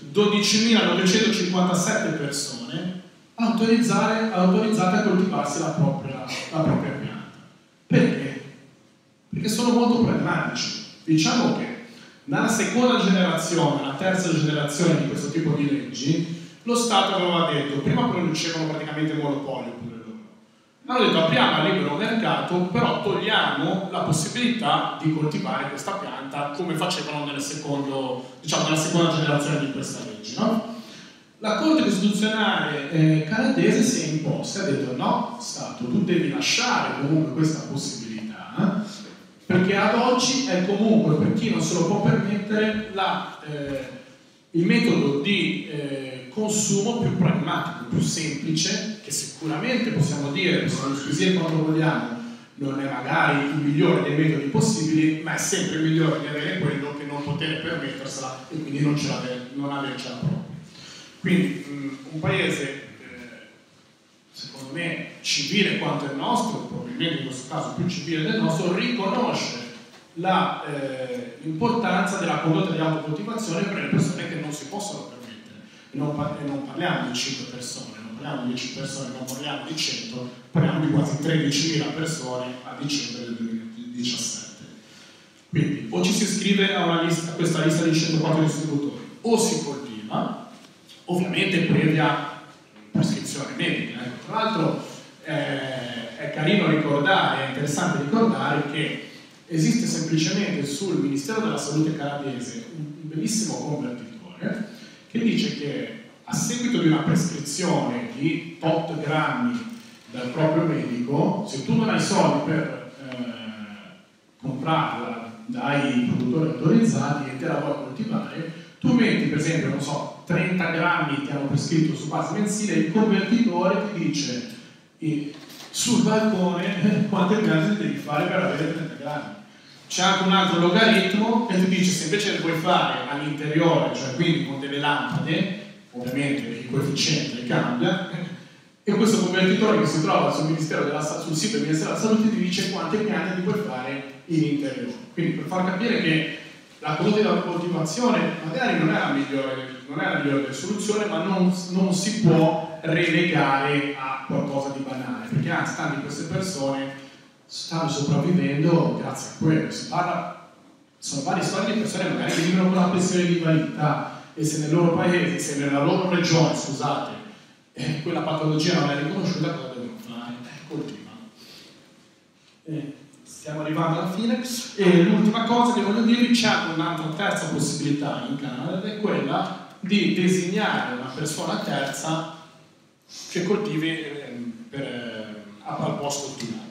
dodicimilanovecentocinquantasette persone autorizzate a coltivarsi la propria, la propria pianta. Perché? Perché sono molto pragmatici. Diciamo che nella seconda generazione, la terza generazione di questo tipo di leggi, lo Stato aveva detto, prima producevano praticamente monopolio pure loro. Hanno detto apriamo al libero mercato, però togliamo la possibilità di coltivare questa pianta come facevano nel secondo, diciamo, nella seconda generazione di questa legge, no? La Corte Costituzionale eh, canadese si è imposta e ha detto no, Stato, tu devi lasciare comunque questa possibilità, perché ad oggi è comunque, per chi non se lo può permettere, la, eh, il metodo di eh, consumo più pragmatico, più semplice, che sicuramente possiamo dire, possiamo squisire quando vogliamo, non è magari il migliore dei metodi possibili, ma è sempre il migliore di avere quello che non poter permettersela e quindi non, ce non avercela proprio. Quindi mh, un paese, eh, secondo me, civile quanto il nostro, probabilmente in questo caso più civile del nostro, riconosce l'importanza eh, della condotta di autocoltivazione per le persone che non si possono permettere. E non, par e non parliamo di cinque persone, non parliamo di dieci persone, non parliamo di cento, parliamo di quasi tredicimila persone a dicembre del duemiladiciassette. Quindi o ci si iscrive a, una lista, a questa lista di centoquattro distributori, o si coltiva, ovviamente previa prescrizione medica. Ecco. Tra l'altro eh, è carino ricordare, è interessante ricordare che esiste semplicemente sul Ministero della Salute canadese un bellissimo convertitore che dice che a seguito di una prescrizione di tot grammi dal proprio medico, se tu non hai soldi per eh, comprarla dai produttori autorizzati e te la vuoi coltivare, tu metti per esempio, non so, trenta grammi ti hanno prescritto su base mensile, il convertitore ti dice eh, sul balcone quante piante devi fare per avere trenta grammi. C'è anche un altro logaritmo che ti dice se invece le vuoi fare all'interiore, cioè quindi con delle lampade, ovviamente il coefficiente cambia, e questo convertitore che si trova sul, Ministero della, sul sito del Ministero della Salute ti dice quante piante ti puoi fare in interiore. Quindi per far capire che la condotta della coltivazione magari non è la migliore, non è la migliore delle soluzioni, ma non, non si può relegare a qualcosa di banale, perché anzi tante di queste persone stanno sopravvivendo grazie a quello. Si parla, sono varie storie di persone magari che vivono con la pensione di invalidità e se nel loro paese, se nella loro regione, scusate, eh, quella patologia non è riconosciuta, cosa devono fare? Eh, coltivano. Eh, stiamo arrivando alla fine e l'ultima cosa che voglio dirvi, c'è anche un'altra terza possibilità in Canada, ed è quella di designare una persona terza che coltivi eh, per, eh, al posto tuo.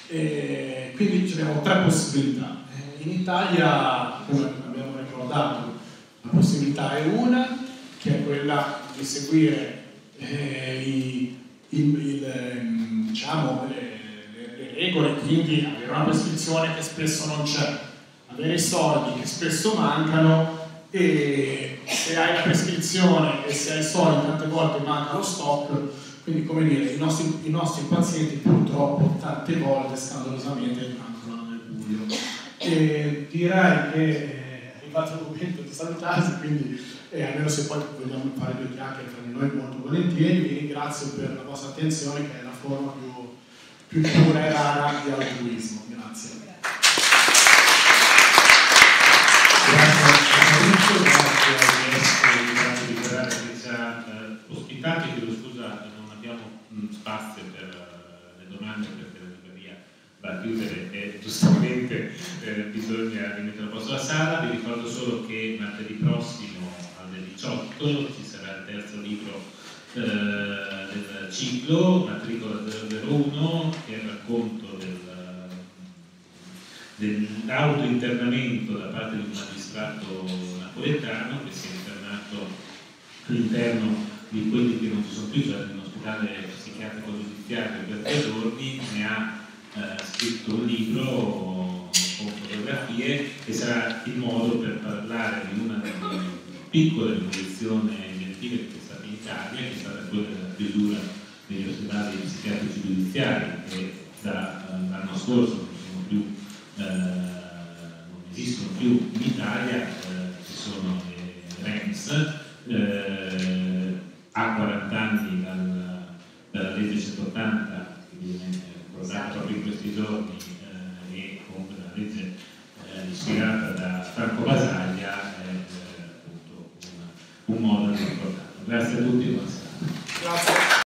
E quindi abbiamo tre possibilità. In Italia, come abbiamo ricordato, la possibilità è una, che è quella di seguire eh, i, il, il, diciamo, le, le, le regole, quindi avere una prescrizione che spesso non c'è, avere i soldi che spesso mancano, e se hai la prescrizione e se hai i soldi tante volte manca lo stock. Quindi, come dire, i nostri, i nostri pazienti purtroppo tante volte scandalosamente rimangono nel buio. E direi che è arrivato il momento di salutarsi, quindi eh, almeno se poi vogliamo fare due chiacchiere tra di noi molto volentieri. Vi ringrazio per la vostra attenzione, che è la forma più, più pura e rara di altruismo. Grazie. Grazie, grazie ai miei grazie di Ferrari che ci ha ospitati. Chiedo scusa, non abbiamo spazio per uh, le domande perché la libreria va a chiudere e giustamente eh, bisogna rimettere a posto la sala. Vi ricordo solo che martedì prossimo alle diciotto ci sarà il terzo libro eh, del ciclo, matricola zero zero uno, che è il racconto del, dell'autointernamento da parte di un magistrato napoletano che si è internato all'interno di quelli che non ci sono più, cioè in un ospedale psichiatrico giudiziario per tre giorni, ne ha eh, scritto un libro con fotografie che sarà il modo per parlare di una delle piccole rivoluzioni identiche che è stata in Italia, che è stata quella della chiusura degli ospedali psichiatrici giudiziari, che da eh, l'anno scorso non sono più eh, non esistono più in Italia, eh, ci sono le R E M S, eh, a quaranta anni dal, dalla legge centottanta che viene ricordata proprio in questi giorni, eh, e comunque la legge eh, ispirata da Franco Basaglia è eh, appunto una, un modo di ricordarlo. Grazie a tutti e buona serata. Grazie.